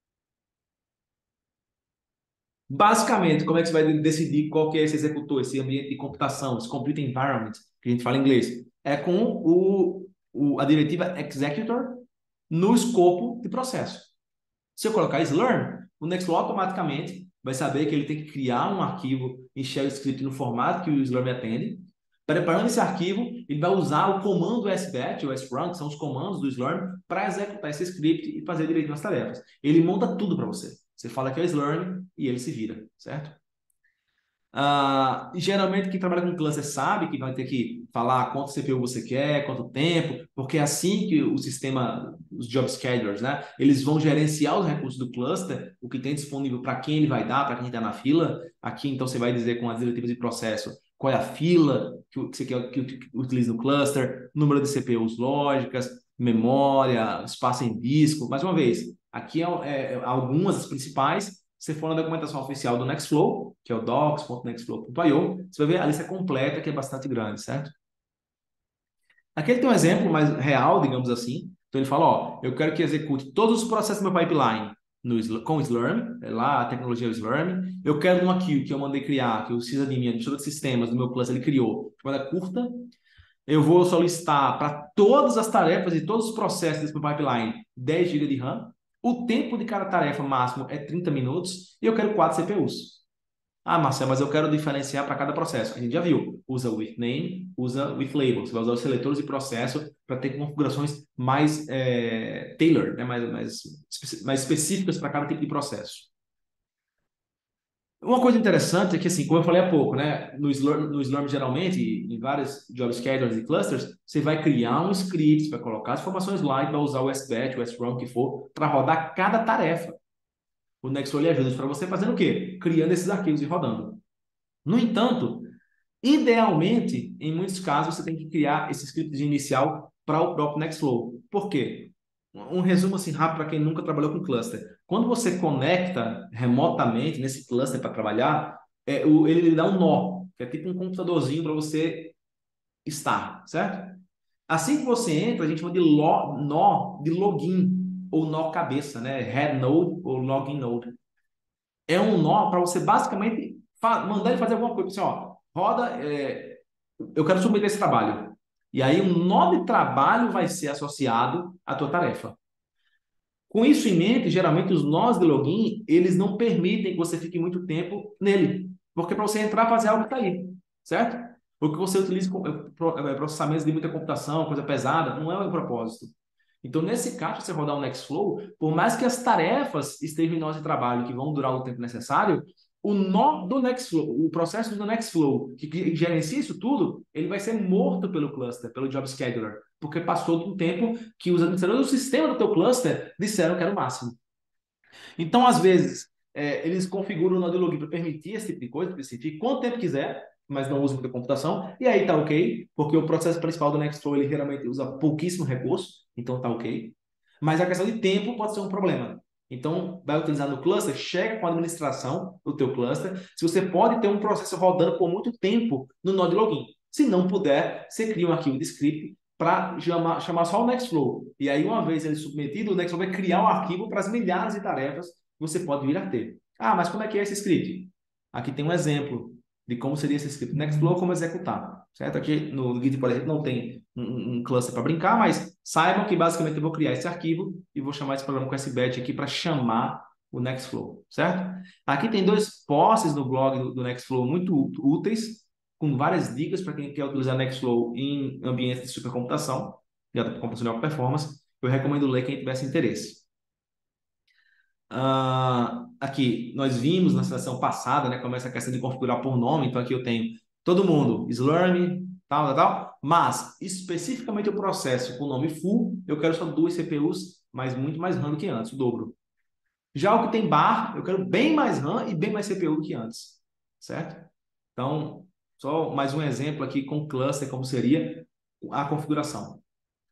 Basicamente, como é que você vai decidir qual que é esse executor, esse ambiente de computação, esse compute environment, que a gente fala em inglês? É com o, o, a diretiva executor no escopo de processo. Se eu colocar Slurm, o Nextflow automaticamente vai saber que ele tem que criar um arquivo em shell script no formato que o Slurm atende. Preparando esse arquivo, ele vai usar o comando sbatch ou srun, que são os comandos do Slurm, para executar esse script e fazer direito nas tarefas. Ele monta tudo para você. Você fala que é o Slurm e ele se vira, certo? Uh, geralmente, quem trabalha com cluster sabe que vai ter que falar quanto C P U você quer, quanto tempo, porque é assim que o sistema, os job schedulers, né, eles vão gerenciar os recursos do cluster, o que tem disponível para quem ele vai dar, para quem está na fila. Aqui, então, você vai dizer com as diretivas de processo qual é a fila que você quer que utilize no cluster, número de C P Us lógicas, memória, espaço em disco. Mais uma vez, Aqui é, é, é algumas das principais. Se for na documentação oficial do Nextflow, que é o docs ponto nextflow ponto i o, você vai ver a lista completa, que é bastante grande, certo? Aqui ele tem um exemplo mais real, digamos assim. Então ele fala, ó, eu quero que execute todos os processos do meu pipeline no, Sl- com o Slurm, é lá a tecnologia é o Slurm. Eu quero uma queue que eu mandei criar, que o sysadmin, administrador de sistemas do meu cluster, ele criou, de maneira curta. Eu vou solicitar para todas as tarefas e todos os processos desse meu pipeline dez gigas de RAM. O tempo de cada tarefa máximo é trinta minutos e eu quero quatro C P Us. Ah, Marcelo, mas eu quero diferenciar para cada processo. A gente já viu. Usa with name, usa with label. Você vai usar os seletores de processo para ter configurações mais é, tailored, né? mais, mais, mais específicas para cada tipo de processo. Uma coisa interessante é que, assim, como eu falei há pouco, né? No Slurm, no Slurm geralmente, em vários job schedulers e clusters, você vai criar um script, você vai colocar as informações lá e vai usar o S batch, o S run, o que for, para rodar cada tarefa. O Nextflow ajuda para você fazendo o quê? Criando esses arquivos e rodando. No entanto, idealmente, em muitos casos, você tem que criar esse script de inicial para o próprio Nextflow. Por quê? Um resumo assim rápido para quem nunca trabalhou com cluster. Quando você conecta remotamente nesse cluster para trabalhar, é, o, ele lhe dá um nó, que é tipo um computadorzinho para você estar, certo? Assim que você entra, a gente chama de lo, nó de login, ou nó cabeça, né? Head node ou login node. É um nó para você basicamente mandar ele fazer alguma coisa. Assim, ó, roda, é, eu quero submeter esse trabalho. E aí um nó de trabalho vai ser associado à tua tarefa. Com isso em mente, geralmente os nós de login, eles não permitem que você fique muito tempo nele. Porque para você entrar, fazer algo está aí, certo? Porque você utiliza é, processamentos de muita computação, coisa pesada, não é o propósito. Então, nesse caso, você rodar o Nextflow, por mais que as tarefas estejam em nós de trabalho que vão durar o tempo necessário, o nó do Nextflow, o processo do Nextflow, que gerencia isso tudo, ele vai ser morto pelo cluster, pelo job scheduler, porque passou do tempo que os administradores do sistema do teu cluster disseram que era o máximo. Então, às vezes, é, eles configuram o nó de login para permitir esse tipo de coisa, para você fique quanto tempo quiser, mas não usa muita computação, e aí tá ok, porque o processo principal do Nextflow, ele geralmente usa pouquíssimo recurso, então tá ok. Mas a questão de tempo pode ser um problema. Então, vai utilizar no cluster, chega com a administração do teu cluster, se você pode ter um processo rodando por muito tempo no nó de login. Se não puder, você cria um arquivo de script para chamar, chamar só o Nextflow. E aí, uma vez ele submetido, o Nextflow vai criar um arquivo para as milhares de tarefas que você pode vir a ter. Ah, mas como é que é esse script? Aqui tem um exemplo de como seria esse script Nextflow, como executar, certo? Aqui no Git, por exemplo, não tem um, um cluster para brincar, mas saibam que basicamente eu vou criar esse arquivo e vou chamar esse programa com esse batch aqui para chamar o Nextflow, certo? Aqui tem dois posts no blog do, do Nextflow muito úteis, com várias dicas para quem quer utilizar Nextflow em ambientes de supercomputação, de alta computação de alta performance. Eu recomendo ler quem tivesse interesse. Uh, aqui, nós vimos na sessão passada, né, como essa questão de configurar por nome, então aqui eu tenho todo mundo, Slurm, tal, tal, tal, mas especificamente o processo com nome full, eu quero só duas C P Us, mas muito mais RAM do que antes, o dobro. Já o que tem bar, eu quero bem mais RAM e bem mais C P U do que antes, certo? Então, só mais um exemplo aqui com cluster, como seria a configuração.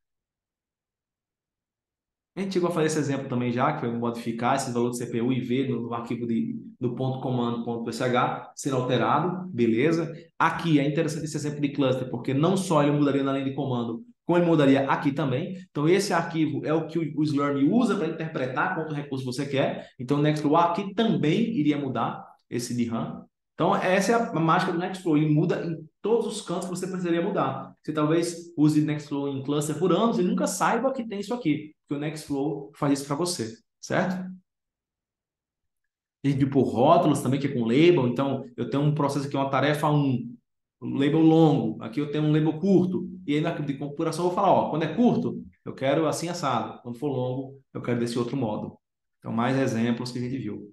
A gente chegou a fazer esse exemplo também já, que foi modificar esse valor de C P U e ver no, no arquivo de, do ponto comando ponto .sh sendo alterado, beleza. Aqui é interessante esse exemplo de cluster, porque não só ele mudaria na linha de comando, como ele mudaria aqui também. Então, esse arquivo é o que o, o Slurm usa para interpretar quanto recurso você quer. Então, o Nextflow aqui também iria mudar esse de RAM. Então, essa é a mágica do Nextflow. Ele muda em todos os cantos que você precisaria mudar. Você talvez use Nextflow em cluster por anos e nunca saiba que tem isso aqui, porque o Nextflow faz isso para você, certo? E por rótulos também, que é com label. Então, eu tenho um processo aqui, uma tarefa um, um label longo. Aqui eu tenho um label curto. E aí, na arquivo de configuração, eu vou falar, ó, quando é curto, eu quero assim assado. Quando for longo, eu quero desse outro modo. Então, mais exemplos que a gente viu.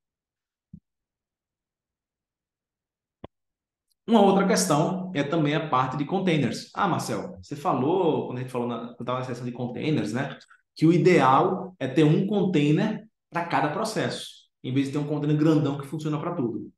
Uma outra questão é também a parte de containers. Ah, Marcel, você falou, quando a gente falou na, quando estava na seção de containers, né, que o ideal é ter um container para cada processo, em vez de ter um container grandão que funciona para tudo.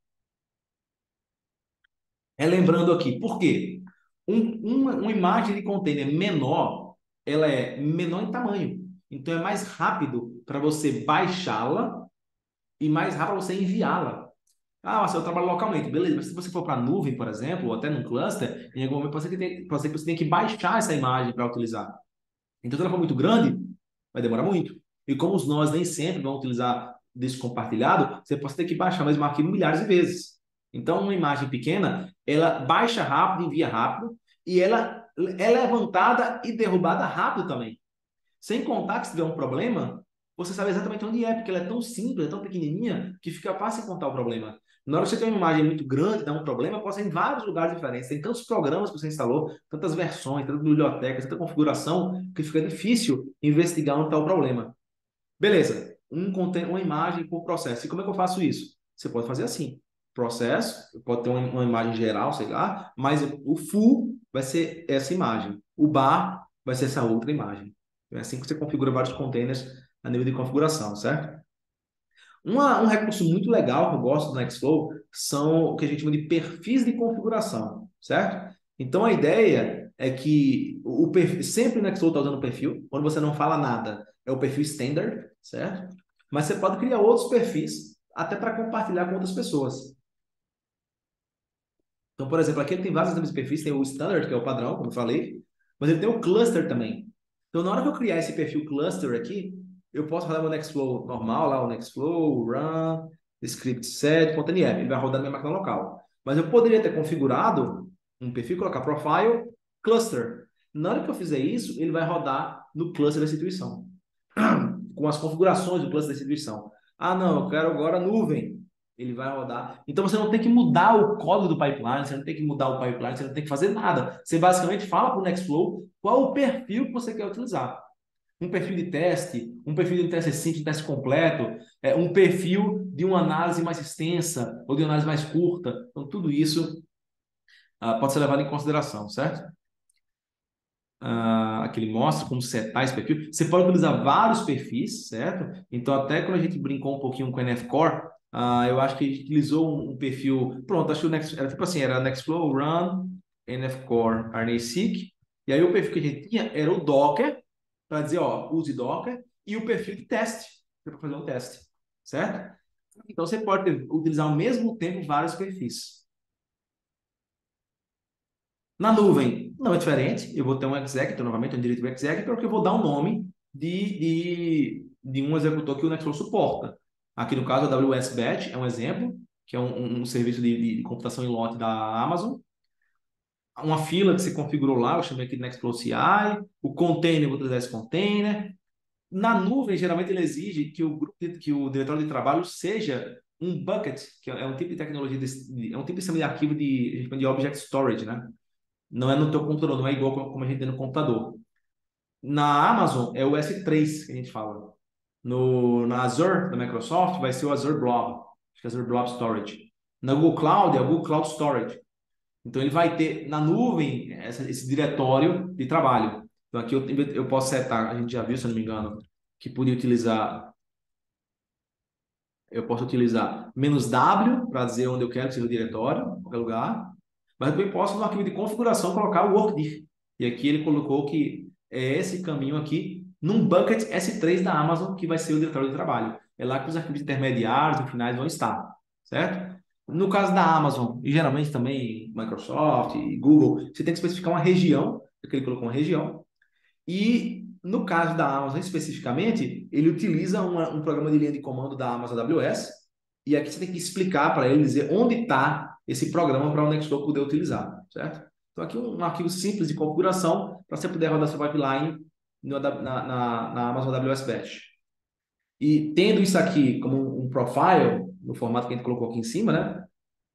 Relembrando aqui, por quê? Um, uma, uma imagem de container menor, ela é menor em tamanho. Então, é mais rápido para você baixá-la e mais rápido para você enviá-la. Ah, Marcelo, eu trabalho localmente, beleza, mas se você for para a nuvem, por exemplo, ou até num cluster, em algum momento pode ser que, tem, pode ser que você tenha que baixar essa imagem para utilizar. Então, se ela for muito grande, vai demorar muito. E como os nós nem sempre vão utilizar desse compartilhado, você pode ter que baixar o mesmo arquivo milhares de vezes. Então, uma imagem pequena, ela baixa rápido, envia rápido, e ela é levantada e derrubada rápido também. Sem contar que se tiver um problema, você sabe exatamente onde é, porque ela é tão simples, é tão pequenininha, que fica fácil encontrar o problema. Na hora que você tem uma imagem muito grande, dá um problema, pode ser em vários lugares diferentes. Tem tantos programas que você instalou, tantas versões, tantas bibliotecas, tanta configuração, que fica difícil investigar onde está o problema. Beleza, um, uma imagem por processo. E como é que eu faço isso? Você pode fazer assim. Processo, pode ter uma, uma imagem geral, sei lá, mas o full vai ser essa imagem. O bar vai ser essa outra imagem. É assim que você configura vários containers a nível de configuração, certo? Uma, um recurso muito legal que eu gosto do Nextflow são o que a gente chama de perfis de configuração, certo? Então a ideia é que o perfil, sempre o Nextflow está usando o perfil, quando você não fala nada, é o perfil standard, certo? Mas você pode criar outros perfis até para compartilhar com outras pessoas. Então, por exemplo, aqui ele tem vários exemplos de perfis, tem o standard, que é o padrão, como eu falei, mas ele tem o cluster também. Então, na hora que eu criar esse perfil cluster aqui, eu posso rodar meu Nextflow normal, lá o Nextflow, run, script set, content app, ele vai rodar na minha máquina local. Mas eu poderia ter configurado um perfil, colocar profile, cluster. Na hora que eu fizer isso, ele vai rodar no cluster da instituição, com as configurações do cluster da instituição. Ah, não, eu quero agora nuvem. Ele vai rodar. Então você não tem que mudar o código do pipeline, você não tem que mudar o pipeline, você não tem que fazer nada. Você basicamente fala para o Nextflow qual o perfil que você quer utilizar. Um perfil de teste, um perfil de um teste simples, um teste completo, é, um perfil de uma análise mais extensa ou de uma análise mais curta. Então, tudo isso uh, pode ser levado em consideração, certo? Uh, aqui ele mostra como setar esse perfil. Você pode utilizar vários perfis, certo? Então, até quando a gente brincou um pouquinho com o N F Core, uh, eu acho que a gente utilizou um, um perfil. Pronto, acho que o Next, era tipo assim: era Nextflow, Run, N F Core, R N A Seek. E aí, o perfil que a gente tinha era o Docker, para dizer, ó, use Docker, e o perfil de teste, para fazer um teste, certo? Então, você pode utilizar ao mesmo tempo vários perfis. Na nuvem, não é diferente. Eu vou ter um executor, novamente, um direito executor, que eu vou dar um nome de, de, de um executor que o Nextflow suporta. Aqui no caso, a A W S Batch é um exemplo, que é um, um serviço de, de, de computação em lote da Amazon. Uma fila que você configurou lá, eu chamei aqui de Nextflow C I. O container, eu vou utilizar esse container. Na nuvem, geralmente, ele exige que o, grupo de, que o diretório de trabalho seja um bucket, que é um tipo de tecnologia, de, é um tipo de sistema de arquivo de, a gente chama de Object Storage, né? Não é no teu computador, não é igual como a gente tem no computador. Na Amazon é o S três que a gente fala. No, na Azure, da Microsoft, vai ser o Azure Blob. Acho que é Azure Blob Storage. Na Google Cloud é o Google Cloud Storage. Então ele vai ter na nuvem essa, esse diretório de trabalho. Então aqui eu, eu posso setar, a gente já viu, se eu não me engano, que podia utilizar, eu posso utilizar menos W para dizer onde eu quero que seja o diretório, em qualquer lugar. Mas eu também posso, no arquivo de configuração, colocar o workdir. E aqui ele colocou que é esse caminho aqui num bucket S três da Amazon, que vai ser o diretório de trabalho. É lá que os arquivos intermediários e finais vão estar, certo? No caso da Amazon, e geralmente também Microsoft e Google, você tem que especificar uma região, porque ele colocou uma região. E no caso da Amazon especificamente, ele utiliza uma, um programa de linha de comando da Amazon A W S, e aqui você tem que explicar para ele, dizer onde está esse programa para o Nextflow poder utilizar, certo? Então aqui um, um arquivo simples de configuração para você poder rodar seu pipeline no, na, na, na Amazon A W S Batch. E tendo isso aqui como um, um profile, no formato que a gente colocou aqui em cima, né?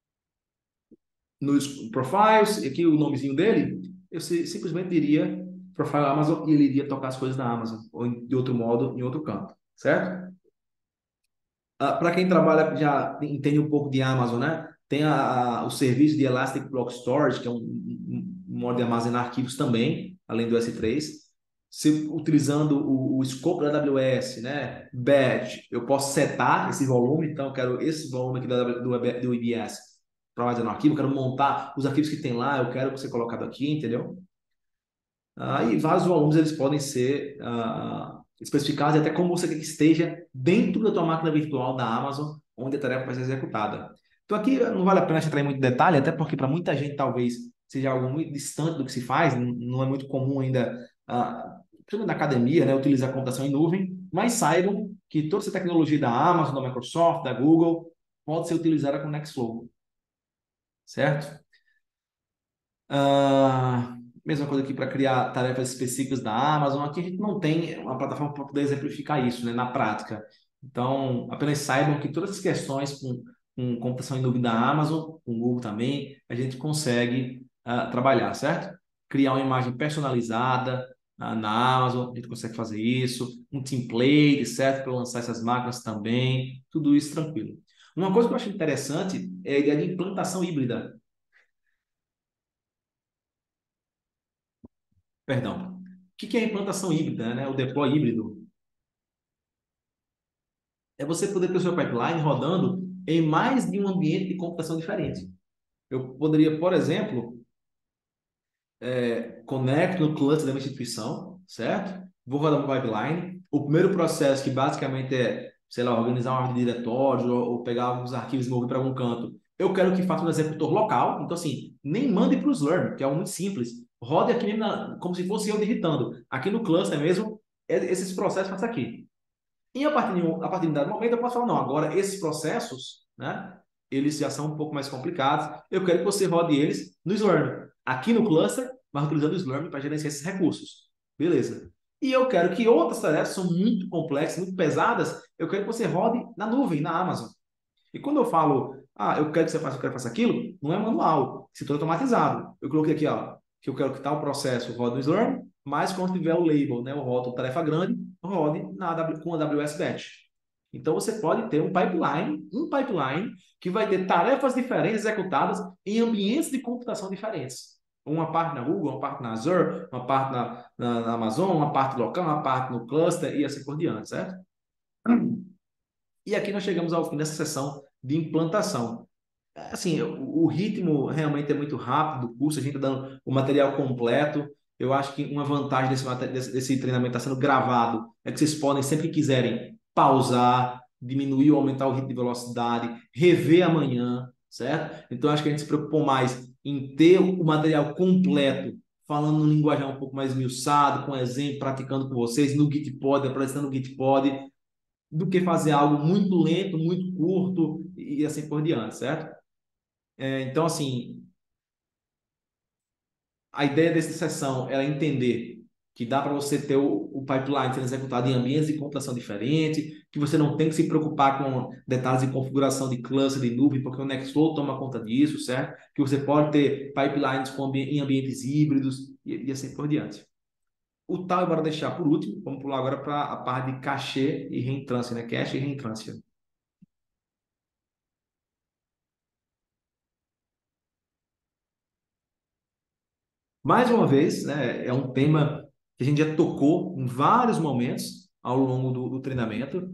Nos profiles, aqui o nomezinho dele, eu simplesmente diria profile Amazon e ele iria tocar as coisas da Amazon, ou de outro modo, em outro canto, certo? Ah, para quem trabalha, já entende um pouco de Amazon, né? Tem a, a, o serviço de Elastic Block Storage, que é um, um, um modo de armazenar arquivos também, além do S três. Se, utilizando o, o escopo da A W S, né? Batch, eu posso setar esse volume, então eu quero esse volume aqui da, do, do I B S para armazenar um arquivo, eu quero montar os arquivos que tem lá, eu quero ser colocado aqui, entendeu? Ah, e vários volumes eles podem ser ah, especificadas e até como você quer que esteja dentro da tua máquina virtual da Amazon, onde a tarefa vai ser executada. Então aqui não vale a pena entrar em muito detalhe, até porque para muita gente talvez seja algo muito distante do que se faz, não é muito comum ainda, ah, principalmente na academia, né, utilizar a computação em nuvem, mas saibam que toda essa tecnologia da Amazon, da Microsoft, da Google, pode ser utilizada com Nextflow, certo? Ah, mesma coisa aqui para criar tarefas específicas da Amazon. Aqui a gente não tem uma plataforma para poder exemplificar isso, né, na prática. Então, apenas saibam que todas as questões com, com computação em nuvem da Amazon, com o Google também, a gente consegue ah, trabalhar, certo? Criar uma imagem personalizada ah, na Amazon, a gente consegue fazer isso. Um template, certo? Para lançar essas máquinas também. Tudo isso tranquilo. Uma coisa que eu acho interessante é a ideia de implantação híbrida. Perdão. O que que é a implantação híbrida, né? O deploy híbrido? É você poder ter o seu pipeline rodando em mais de um ambiente de computação diferente. Eu poderia, por exemplo, é, conecto no cluster da minha instituição, certo? Vou rodar meu pipeline. O primeiro processo, que basicamente é, sei lá, organizar uma árvore de diretórios ou, ou pegar alguns arquivos e mover para algum canto. Eu quero que faça um executor local. Então, assim, nem mande para o Slurm, que é algo muito simples. Rode aqui mesmo, na, como se fosse eu digitando. Aqui no cluster mesmo, esses processos faça aqui. E a partir de um, a partir de um dado momento, eu posso falar, não, agora esses processos, né, eles já são um pouco mais complicados. Eu quero que você rode eles no Slurm, aqui no cluster, mas utilizando o Slurm para gerenciar esses recursos. Beleza. E eu quero que outras tarefas são muito complexas, muito pesadas, eu quero que você rode na nuvem, na Amazon. E quando eu falo, ah, eu quero que você faça, eu quero que faça aquilo, não é manual, se tudo automatizado. Eu coloquei aqui, ó, que eu quero que tal processo rode no Slurm, mas quando tiver o label, né, o rótulo tarefa grande, rode na, com a A W S Batch. Então você pode ter um pipeline, um pipeline que vai ter tarefas diferentes executadas em ambientes de computação diferentes. Uma parte na Google, uma parte na Azure, uma parte na, na, na Amazon, uma parte local, uma parte no cluster e assim por diante, certo? E aqui nós chegamos ao fim dessa sessão de implantação. Assim, o, o ritmo realmente é muito rápido do curso, a gente está dando o material completo. Eu acho que uma vantagem desse, desse, desse treinamento está sendo gravado é que vocês podem, sempre que quiserem, pausar, diminuir ou aumentar o ritmo de velocidade, rever amanhã, certo? Então, acho que a gente se preocupou mais em ter o material completo, falando num linguajar um pouco mais esmiuçado, com exemplo, praticando com vocês no Gitpod, apresentando no Gitpod, do que fazer algo muito lento, muito curto e assim por diante, certo? É, então, assim, a ideia dessa sessão era entender que dá para você ter o, o pipeline sendo executado em ambientes de computação diferente, que você não tem que se preocupar com detalhes de configuração de cluster de nuvem, porque o Nextflow toma conta disso, certo? Que você pode ter pipelines com, em ambientes híbridos e, e assim por diante. O tal, bora deixar por último, vamos pular agora para a parte de cache e reentrância, né? Cache e reentrância. Mais uma vez, né, é um tema que a gente já tocou em vários momentos ao longo do, do treinamento,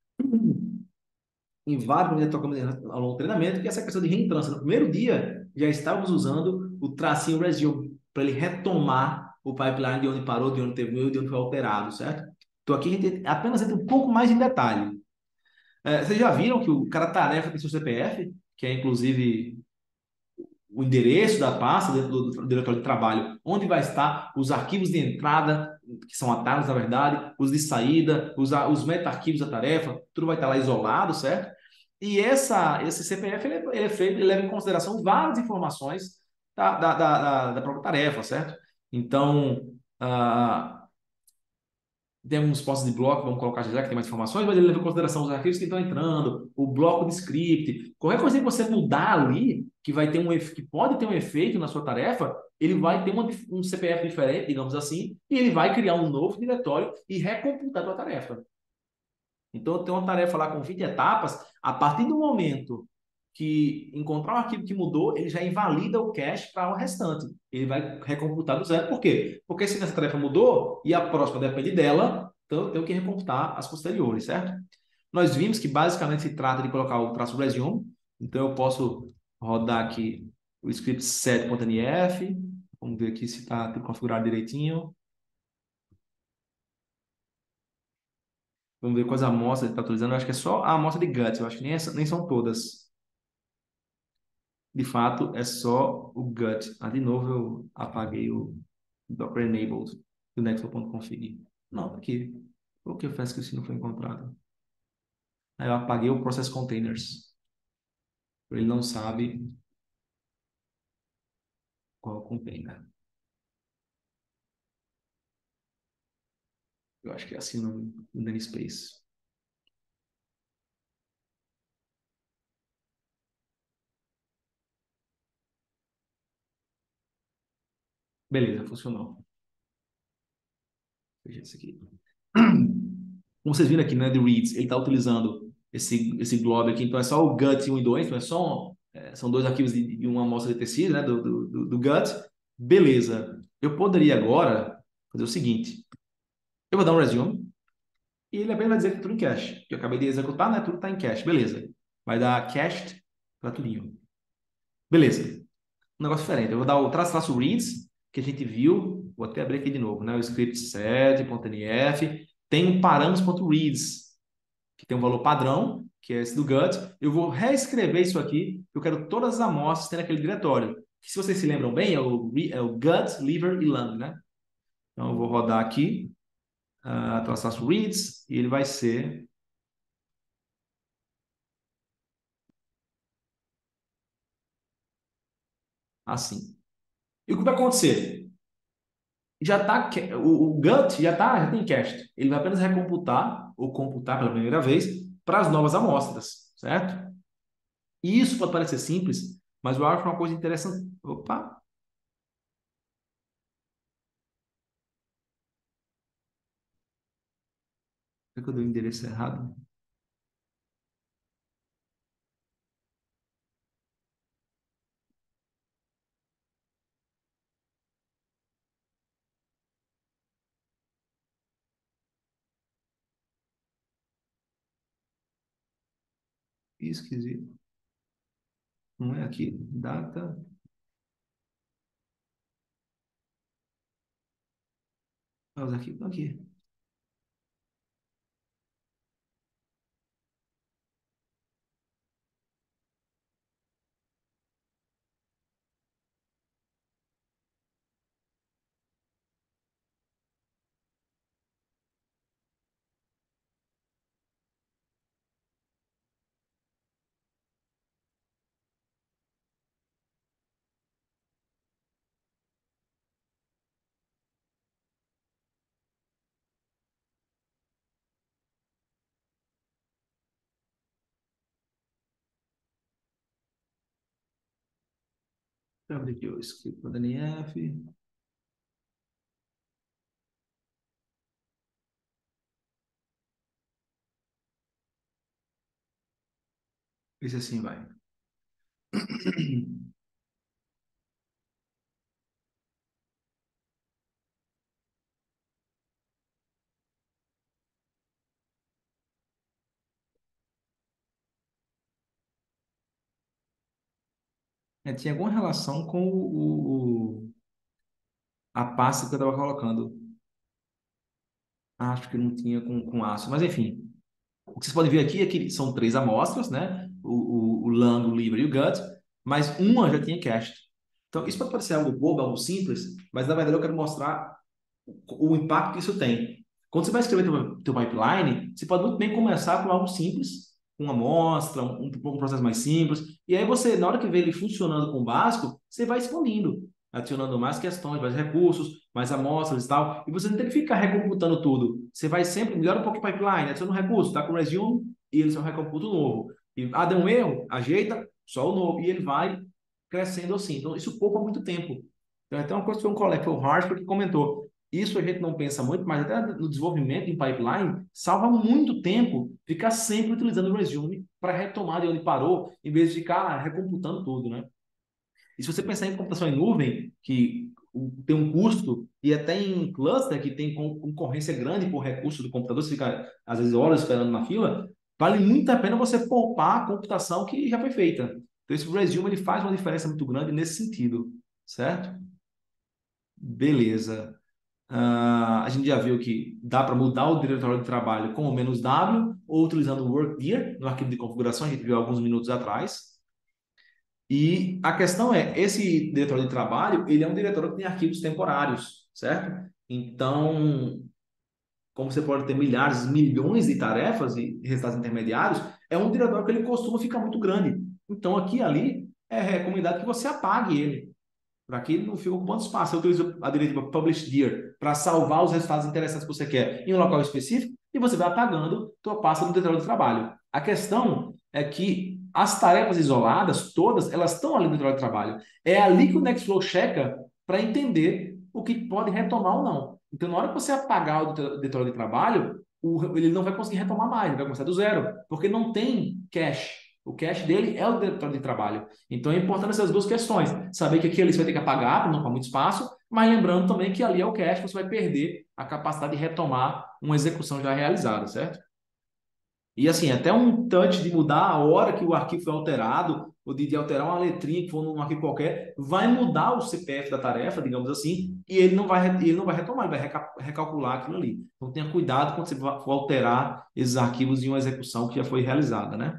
em vários momentos tocamos ao longo do treinamento, que é essa questão de reentrância. No primeiro dia, já estávamos usando o tracinho resume para ele retomar o pipeline de onde parou, de onde teve erro, de onde foi alterado, certo? Então aqui a gente apenas entra um pouco mais em detalhe. É, vocês já viram que o cara tarefa tem seu C P F, que é inclusive o endereço da pasta dentro do, do diretório de trabalho, onde vai estar os arquivos de entrada, que são atalhos, na verdade, os de saída, os, os meta-arquivos da tarefa, tudo vai estar lá isolado, certo? E essa, esse C P F ele, é, ele é feito, ele leva em consideração várias informações da, da, da, da própria tarefa, certo? Então, uh, tem alguns postos de bloco, vamos colocar já que tem mais informações, mas ele leva em consideração os arquivos que estão entrando, o bloco de script, qualquer coisa que você mudar ali, que vai ter um que pode ter um efeito na sua tarefa, ele vai ter uma, um C P F diferente, digamos assim, e ele vai criar um novo diretório e recomputar a tua tarefa. Então, tem uma tarefa lá com vinte etapas, a partir do momento que encontrar um arquivo que mudou, ele já invalida o cache para o restante. Ele vai recomputar do zero. Por quê? Porque se essa tarefa mudou e a próxima depende dela, então eu tenho que recomputar as posteriores, certo? Nós vimos que basicamente se trata de colocar o traço resume. Então eu posso rodar aqui o script set.nf. Vamos ver aqui se está tudo configurado direitinho. Vamos ver quais amostras ele está utilizando. Eu acho que é só a amostra de guts. Eu acho que nem, essa, nem são todas. De fato, é só o gut. Ah, de novo eu apaguei o Docker Enabled do nextflow.config. Não, tá aqui. O que faz que isso não foi encontrado? Aí eu apaguei o Process Containers. Ele não sabe qual é o container. Eu acho que é assim no, no namespace. Beleza, funcionou. Veja isso aqui. Como vocês viram aqui, né, de reads, ele está utilizando esse, esse glob aqui, então é só o gut e o dois, então é só, é, são dois arquivos de, de uma amostra de tecido, né, do, do, do, do gut. Beleza. Eu poderia agora fazer o seguinte, eu vou dar um resume, e ele apenas vai dizer que tá tudo em cache, que eu acabei de executar, né, tudo está em cache, beleza. Vai dar cached para tudinho. Beleza. Um negócio diferente, eu vou dar o traço, traço reads, que a gente viu, vou até abrir aqui de novo, né, o script set.nf, tem um parâmetros.reads, que tem um valor padrão, que é esse do gut. Eu vou reescrever isso aqui. Eu quero todas as amostras tendo aquele diretório. Que, se vocês se lembram bem, é o, é o gut, liver e lung, né? Então, eu vou rodar aqui, uh, traço reads, e ele vai ser assim. E o que vai acontecer? Já tá, o, o gut já, tá, já tem cached. Ele vai apenas recomputar, ou computar pela primeira vez, para as novas amostras, certo? E isso pode parecer simples, mas eu acho uma coisa interessante. Opa, será que eu dei o endereço errado? Esquisito. Não é aqui. Data. Ah, os arquivos estão aqui. Deixa eu abrir aqui o script.nf. Ver se assim vai. É, tinha alguma relação com o, o- a pasta que eu estava colocando. Acho que não tinha com, com aço. Mas, enfim. O que vocês podem ver aqui é que são três amostras, né? O, o, o lung, o liver e o gut. Mas uma já tinha cached. Então, isso pode parecer algo bobo, algo simples, mas, na verdade, eu quero mostrar o impacto que isso tem. Quando você vai escrever teu, teu pipeline, você pode muito bem começar com algo simples, com uma amostra, um, um processo mais simples, e aí você, na hora que vê ele funcionando com o básico, você vai expandindo, adicionando mais questões, mais recursos, mais amostras e tal, e você não tem que ficar recomputando tudo. Você vai sempre, melhora um pouco o pipeline, adiciona um recurso, tá com o resume, e ele só recomputa o novo. E, ah, deu um erro, ajeita, só o novo, e ele vai crescendo assim. Então, isso poupa muito tempo. Então, até uma coisa que foi um colega, foi o Hartford, que comentou, isso a gente não pensa muito, mas até no desenvolvimento em pipeline, salva muito tempo ficar sempre utilizando o resume para retomar de onde parou, em vez de ficar recomputando tudo, né? E se você pensar em computação em nuvem, que tem um custo, e até em cluster, que tem concorrência grande por recurso do computador, você fica, às vezes, horas esperando na fila, vale muito a pena você poupar a computação que já foi feita. Então, esse resume ele faz uma diferença muito grande nesse sentido, certo? Beleza. Uh, a gente já viu que dá para mudar o diretório de trabalho com o menos W ou utilizando o workdir no arquivo de configuração, a gente viu alguns minutos atrás. E a questão é, esse diretório de trabalho, ele é um diretório que tem arquivos temporários, certo? Então, como você pode ter milhares, milhões de tarefas e resultados intermediários, é um diretório que ele costuma ficar muito grande. Então, aqui e ali, é recomendado que você apague ele, para que ele não fique ocupando espaço. Eu utilizo a diretiva Publish Dir para salvar os resultados interessantes que você quer em um local específico e você vai apagando tua pasta do diretório de trabalho. A questão é que as tarefas isoladas, todas, elas estão ali no diretório de trabalho. É ali que o Nextflow checa para entender o que pode retomar ou não. Então, na hora que você apagar o diretório de trabalho, o, ele não vai conseguir retomar mais, ele vai começar do zero, porque não tem cache. O cache dele é o diretório de trabalho. Então é importante essas duas questões. Saber que aqui ali você vai ter que apagar para não ocupar muito espaço, mas lembrando também que ali é o cache, você vai perder a capacidade de retomar uma execução já realizada, certo? E assim, até um touch de mudar a hora que o arquivo foi alterado, ou de, de alterar uma letrinha que for num arquivo qualquer, vai mudar o C P F da tarefa, digamos assim, e ele não vai, ele não vai retomar, ele vai reca recalcular aquilo ali. Então tenha cuidado quando você for alterar esses arquivos em uma execução que já foi realizada, né?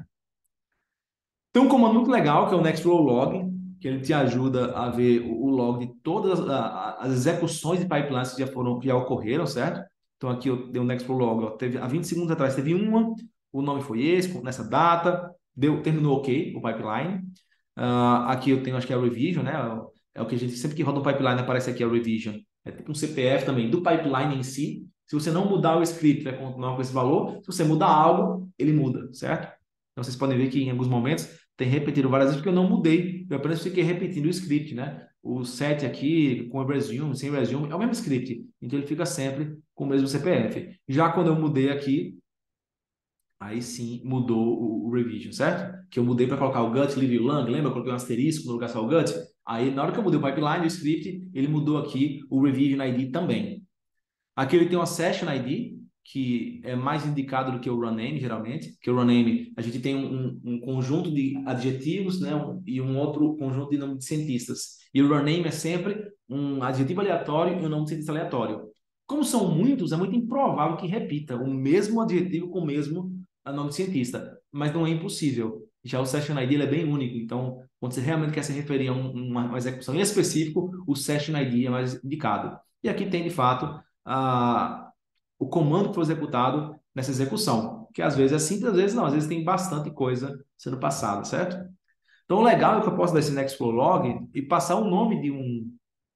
Tem um comando muito legal que é o Nextflow Log, que ele te ajuda a ver o log de todas as execuções de pipelines que já foram, que já ocorreram, certo? Então aqui eu dei o Nextflow Log, ó, teve, há vinte segundos atrás teve uma, o nome foi esse, nessa data, deu, terminou ok o pipeline. Uh, aqui eu tenho, acho que é a revision, né? É o que a gente, sempre que roda um pipeline aparece aqui a revision. É tipo um C P F também do pipeline em si. Se você não mudar o script, vai continuar com esse valor. Se você mudar algo, ele muda, certo? Então vocês podem ver que em alguns momentos tem repetido várias vezes porque eu não mudei, eu apenas fiquei repetindo o script, né? O set aqui, com o resume, sem resume, é o mesmo script, então ele fica sempre com o mesmo C P F. Já quando eu mudei aqui, aí sim mudou o, o revision, certo? Que eu mudei para colocar o gut, leave lang, lembra? Eu coloquei um asterisco no lugar só o gut. Aí na hora que eu mudei o pipeline, o script, ele mudou aqui o revision I D também. Aqui ele tem uma session I D, que é mais indicado do que o runname, geralmente, que o runname, a gente tem um, um conjunto de adjetivos, né, um, e um outro conjunto de nomes de cientistas. E o runname é sempre um adjetivo aleatório e um nome de cientista aleatório. Como são muitos, é muito improvável que repita o mesmo adjetivo com o mesmo nome de cientista, mas não é impossível. Já o session I D ele é bem único, então, quando você realmente quer se referir a um, uma, uma execução em específico, o session I D é mais indicado. E aqui tem, de fato, a, o comando que foi executado nessa execução, que às vezes é simples, às vezes não, às vezes tem bastante coisa sendo passada, certo? Então, o legal é que eu posso dar esse Nextflow Log e passar o nome de um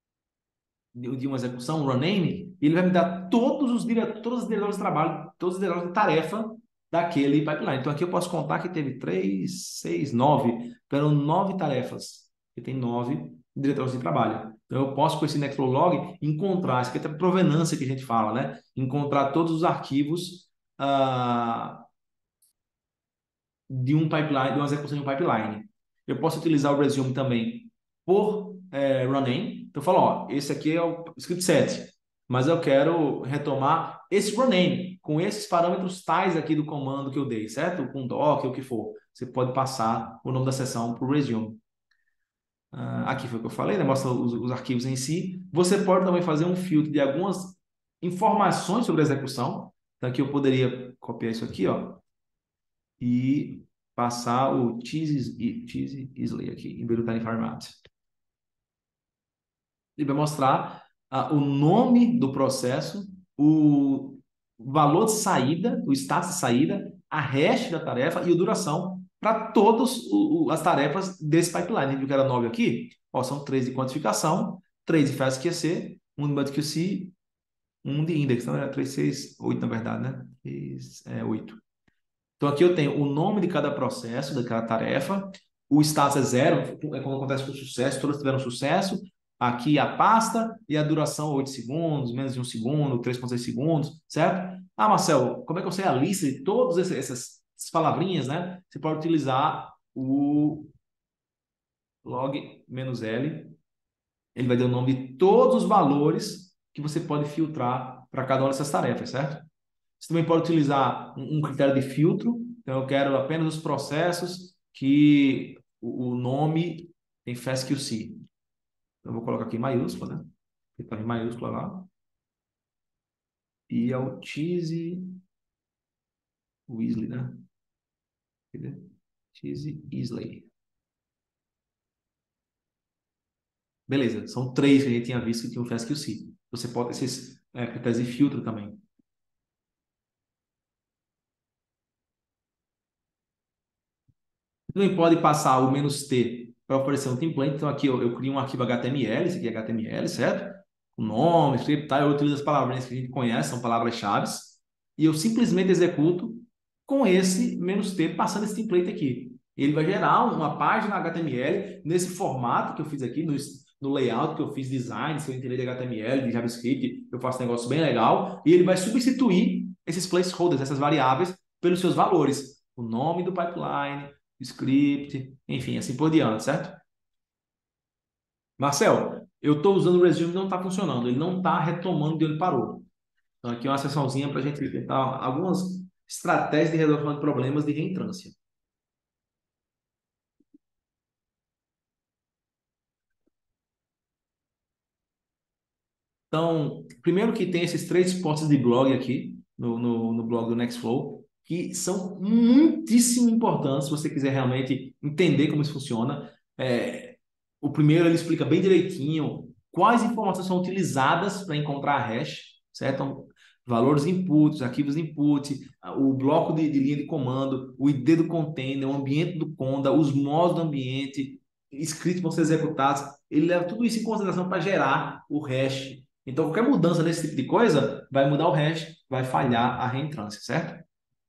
de uma execução, um runname, e ele vai me dar todos os diretores, todos os diretores de trabalho, todos os diretores de tarefa daquele pipeline. Então, aqui eu posso contar que teve três, seis, nove, eram nove tarefas, que tem nove diretores de trabalho. Então, eu posso, com esse Nextflow Log, encontrar, isso aqui é a provenância que a gente fala, né? Encontrar todos os arquivos ah, de um pipeline, de uma execução de um pipeline. Eu posso utilizar o resume também por é, runname. Então, eu falo, ó, esse aqui é o script set, mas eu quero retomar esse runname com esses parâmetros tais aqui do comando que eu dei, certo? Com doc, o que for. Você pode passar o nome da seção para o resume. Ah, aqui foi o que eu falei, né? Mostra os, os arquivos em si. Você pode também fazer um filtro de algumas informações sobre a execução. Então, aqui eu poderia copiar isso aqui, ó, e passar o cheese, cheese easily aqui em Build Time Format. Ele vai mostrar uh, o nome do processo, o valor de saída, o status de saída, a hash da tarefa e a duração para todas as tarefas desse pipeline. Viu que era nove aqui? Ó, são três de quantificação, três de FastQC, um de BudQC, um de index. Então, era três, seis, oito, na verdade, né? três, é, oito. Então, aqui eu tenho o nome de cada processo, de cada tarefa, o status é zero, é quando acontece com sucesso, todas tiveram sucesso. Aqui a pasta e a duração oito segundos, menos de um segundo, três vírgula seis segundos, certo? Ah, Marcelo, como é que eu sei a lista de todas essas, essas palavrinhas, né? Você pode utilizar o log-L, ele vai dar o nome de todos os valores que você pode filtrar para cada uma dessas tarefas, certo? Você também pode utilizar um, um critério de filtro. Então, eu quero apenas os processos que o, o nome tem FastQC. Eu vou colocar aqui em maiúscula, né? Está em maiúscula lá. e é o Cheesy Weasley, né? Cheesy Weasley. Beleza, são três que a gente tinha visto que tinham o Fast Q C. Você pode ter esses é, critérios de filtro também. Também pode passar o menos T para oferecer um template. Então, aqui eu, eu crio um arquivo H T M L, esse aqui é H T M L, certo? O nome, script, tá? Eu utilizo as palavrinhas que a gente conhece, são palavras-chave, e eu simplesmente executo com esse menos T passando esse template aqui. Ele vai gerar uma página H T M L nesse formato que eu fiz aqui, no, no layout que eu fiz, design, se eu entender de H T M L, de JavaScript, eu faço um negócio bem legal, e ele vai substituir esses placeholders, essas variáveis, pelos seus valores. O nome do pipeline, script, enfim, assim por diante, certo? Marcel, eu estou usando o Resume e não está funcionando, ele não está retomando de onde parou. Então, aqui é uma sessãozinha para a gente tentar algumas estratégias de resolução de problemas de reentrância. Então, primeiro que tem esses três posts de blog aqui, no, no, no blog do Nextflow, que são muitíssimo importantes se você quiser realmente entender como isso funciona. É, o primeiro, ele explica bem direitinho quais informações são utilizadas para encontrar a hash, certo? Então, valores inputs, arquivos input, o bloco de, de linha de comando, o I D do container, o ambiente do conda, os modos do ambiente, scripts que vão ser executados. Ele leva tudo isso em consideração para gerar o hash. Então, qualquer mudança nesse tipo de coisa vai mudar o hash, vai falhar a reentrância, certo?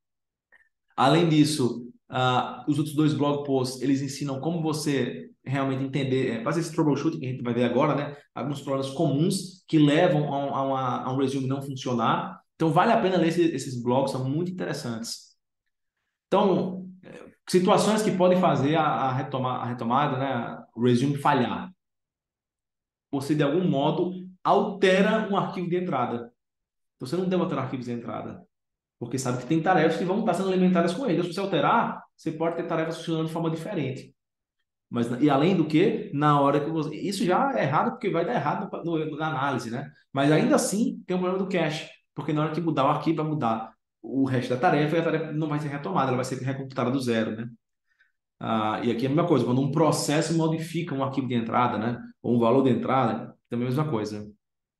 Além disso, uh, os outros dois blog posts, eles ensinam como você realmente entender, é, fazer esse troubleshooting que a gente vai ver agora, né? Alguns problemas comuns que levam a um, a uma, a um resume não funcionar. Então, vale a pena ler esse, esses blogs, são muito interessantes. Então, situações que podem fazer a, a, retoma, a retomada, né? O resume falhar. Você, de algum modo, altera um arquivo de entrada. Você não deve alterar arquivos de entrada, porque sabe que tem tarefas que vão estar sendo alimentadas com ele. Então, se você alterar, você pode ter tarefas funcionando de forma diferente. Mas, e além do que, na hora que você. Isso já é errado, porque vai dar errado no, no, na análise, né? Mas ainda assim, tem um problema do cache, porque na hora que mudar o arquivo, vai mudar o resto da tarefa e a tarefa não vai ser retomada, ela vai ser recomputada do zero, né? Ah, e aqui é a mesma coisa, quando um processo modifica um arquivo de entrada, né? Ou um valor de entrada, também é a mesma coisa.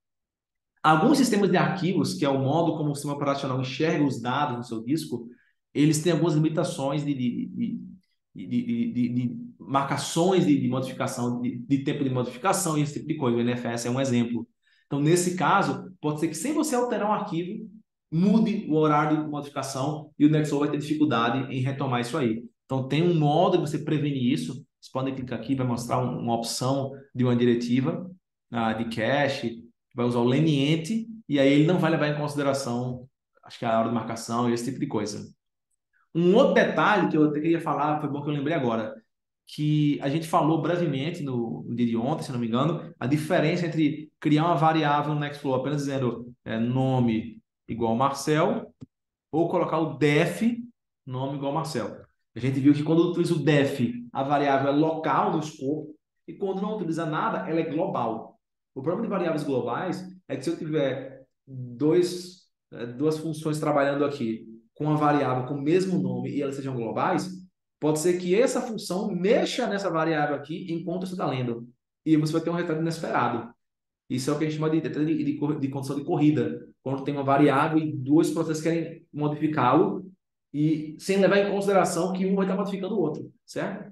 Alguns sistemas de arquivos, que é o modo como o sistema operacional enxerga os dados no seu disco, eles têm algumas limitações de, de, de, de, de, de marcações de, de modificação, de, de tempo de modificação e esse tipo de coisa. O N F S é um exemplo. Então, nesse caso, pode ser que sem você alterar um arquivo, mude o horário de modificação e o Nextflow vai ter dificuldade em retomar isso aí. Então, tem um modo de você prevenir isso. Vocês podem clicar aqui, vai mostrar uma opção de uma diretiva uh, de cache, vai usar o leniente, e aí ele não vai levar em consideração, acho que a hora de marcação e esse tipo de coisa. Um outro detalhe que eu até queria falar, foi bom que eu lembrei agora, que a gente falou brevemente no, no dia de ontem, se não me engano, a diferença entre criar uma variável no Nextflow apenas dizendo é, nome igual Marcel, ou colocar o def nome igual Marcel. A gente viu que quando utiliza o def, a variável é local no escopo, e quando não utiliza nada, ela é global. O problema de variáveis globais é que se eu tiver dois, eh, duas funções trabalhando aqui com uma variável com o mesmo nome e elas sejam globais, pode ser que essa função mexa nessa variável aqui enquanto você está lendo. E você vai ter um resultado inesperado. Isso é o que a gente chama de, de, de, de condição de corrida, quando tem uma variável e dois processos querem modificá-lo e sem levar em consideração que um vai estar modificando o outro, certo?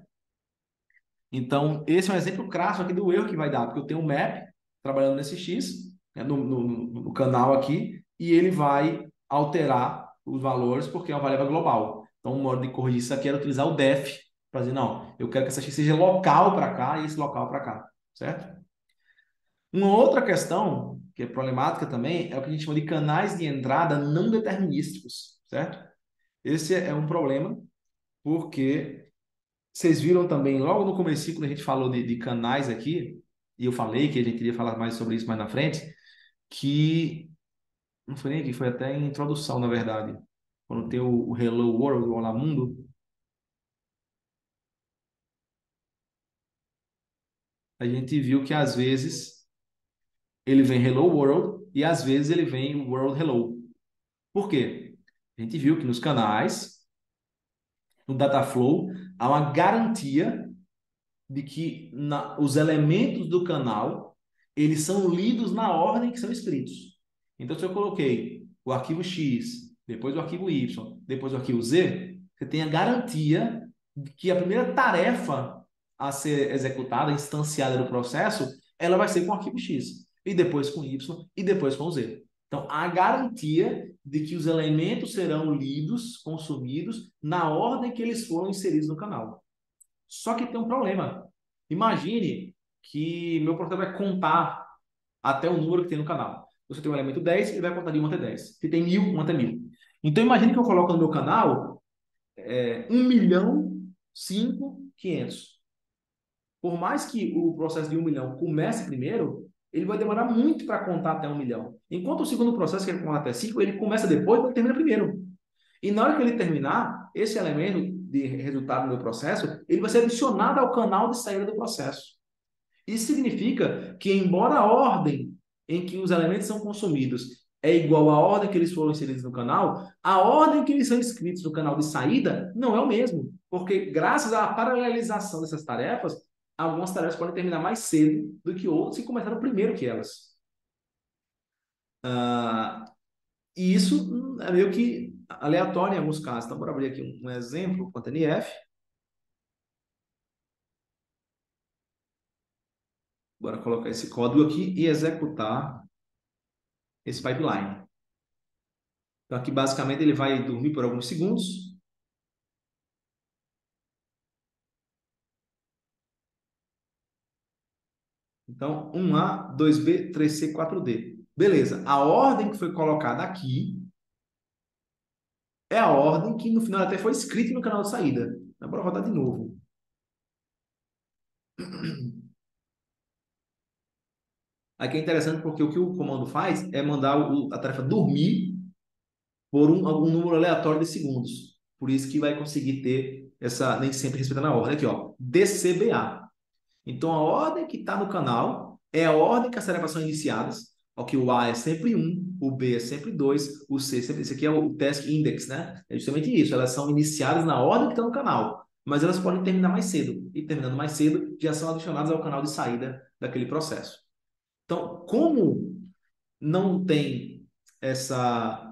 Então, esse é um exemplo clássico aqui do erro que vai dar, porque eu tenho um map trabalhando nesse X, né, no, no, no canal aqui, e ele vai alterar os valores porque é uma variável global. Então, o modo de corrigir isso aqui era utilizar o def para dizer, não, eu quero que essa X seja local para cá e esse local para cá, certo? Uma outra questão, que é problemática também, é o que a gente chama de canais de entrada não determinísticos, certo? Esse é um problema, porque vocês viram também, logo no começo, quando a gente falou de, de canais aqui, e eu falei que a gente iria falar mais sobre isso mais na frente, que não foi nem aqui, foi até em introdução, na verdade. Quando tem o, o Hello World, o Olá Mundo, a gente viu que às vezes ele vem Hello World e às vezes ele vem World Hello. Por quê? A gente viu que nos canais, no Dataflow, há uma garantia de que na, os elementos do canal, eles são lidos na ordem que são escritos. Então, se eu coloquei o arquivo X, depois o arquivo Y, depois o arquivo Z, você tem a garantia de que a primeira tarefa a ser executada, instanciada no processo, ela vai ser com o arquivo X, e depois com Y, e depois com o Z. Então, há garantia de que os elementos serão lidos, consumidos, na ordem que eles foram inseridos no canal. Só que tem um problema. Imagine que meu processo vai contar até o número que tem no canal. Você tem o elemento dez, ele vai contar de um até dez. Se tem mil, um até mil. Então, imagine que eu coloco no meu canal é, um milhão, cinco, quinhentos. Por mais que o processo de um milhão comece primeiro, ele vai demorar muito para contar até um milhão. Enquanto o segundo processo, que ele conta até cinco, ele começa depois, mas ele termina primeiro. E na hora que ele terminar, esse elemento de resultado do meu processo, ele vai ser adicionado ao canal de saída do processo. Isso significa que, embora a ordem em que os elementos são consumidos é igual à ordem que eles foram inseridos no canal, a ordem que eles são inscritos no canal de saída não é o mesmo. Porque, graças à paralelização dessas tarefas, algumas tarefas podem terminar mais cedo do que outras que começaram primeiro que elas. Ah, e isso é meio que aleatório em alguns casos. Então, bora abrir aqui um exemplo, .nf. Bora colocar esse código aqui e executar esse pipeline. Então, aqui, basicamente, ele vai dormir por alguns segundos. Então, um A, dois B, três C, quatro D. Beleza. A ordem que foi colocada aqui é a ordem que, no final, até foi escrita no canal de saída. Então, bora rodar de novo. Aqui é interessante porque o que o comando faz é mandar o, a tarefa dormir por um, algum número aleatório de segundos. Por isso que vai conseguir ter essa, nem sempre respeitando a ordem. Aqui, ó, D C B A. Então, a ordem que está no canal é a ordem que as tarefas são iniciadas. Aqui o A é sempre um, o B é sempre dois, o C é sempre... Esse aqui é o task index, né? É justamente isso. Elas são iniciadas na ordem que está no canal, mas elas podem terminar mais cedo. E terminando mais cedo, já são adicionadas ao canal de saída daquele processo. Então, como não tem essa,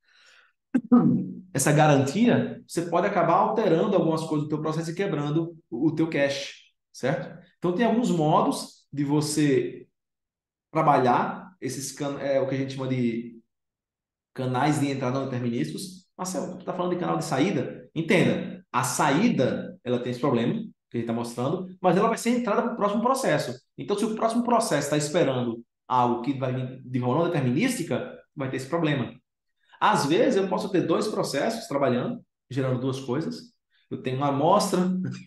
essa garantia, você pode acabar alterando algumas coisas do teu processo e quebrando o, o teu cache, certo? Então, tem alguns modos de você trabalhar esses can... é, o que a gente chama de canais de entrada não determinísticos. Marcelo, tu está falando de canal de saída? Entenda, a saída ela tem esse problema que a gente está mostrando, mas ela vai ser entrada para o próximo processo. Então, se o próximo processo está esperando algo que vai vir de forma não determinística, vai ter esse problema. Às vezes, eu posso ter dois processos trabalhando, gerando duas coisas. Eu tenho uma amostra,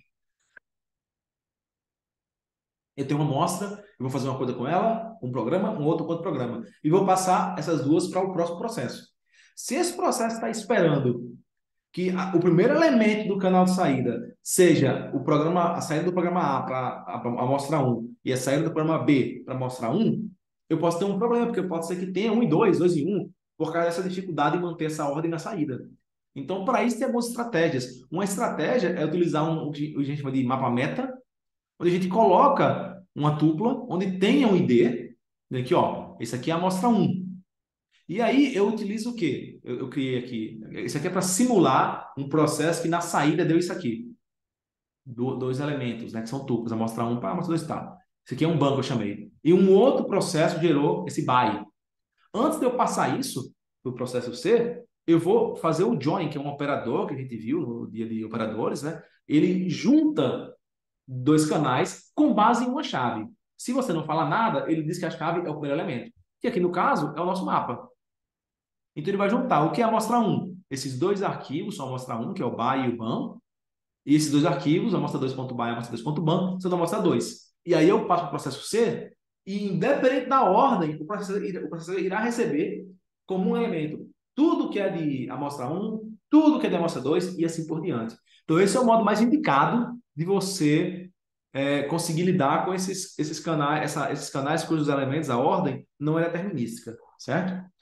eu tenho uma amostra, eu vou fazer uma coisa com ela, um programa, um outro com outro programa. E vou passar essas duas para o próximo processo. Se esse processo está esperando que a, o primeiro elemento do canal de saída seja o programa, a saída do programa A para a amostra um e a saída do programa B para a amostra um, eu posso ter um problema, porque pode ser que tenha um e dois, dois e um, por causa dessa dificuldade de manter essa ordem na saída. Então, para isso, tem algumas estratégias. Uma estratégia é utilizar um, o que a gente chama de mapa meta, onde a gente coloca uma tupla onde tenha um I D, aqui, ó, esse aqui é a amostra um. E aí eu utilizo o quê? Eu, eu criei aqui, isso aqui é para simular um processo que na saída deu isso aqui. Do, dois elementos, né, que são tuplas, amostra um para amostra dois tal. Isso aqui é um banco, eu chamei. E um outro processo gerou esse by. Antes de eu passar isso para o processo C, eu vou fazer o join, que é um operador que a gente viu no dia de operadores, né? Ele junta dois canais com base em uma chave. Se você não fala nada, ele diz que a chave é o primeiro elemento. Que aqui, no caso, é o nosso mapa. Então, ele vai juntar o que é a amostra um. Esses dois arquivos são a amostra um, que é o by e o ban. E esses dois arquivos, a amostra dois.by e a amostra dois.ban, são da amostra dois. E aí eu passo para o processo C e, independente da ordem, o processador, o processador irá receber como um elemento tudo que é de amostra um, tudo que é de amostra dois e assim por diante. Então, esse é o modo mais indicado de você é, conseguir lidar com esses, esses, canais, essa, esses canais cujos elementos, a ordem, não é determinística, certo?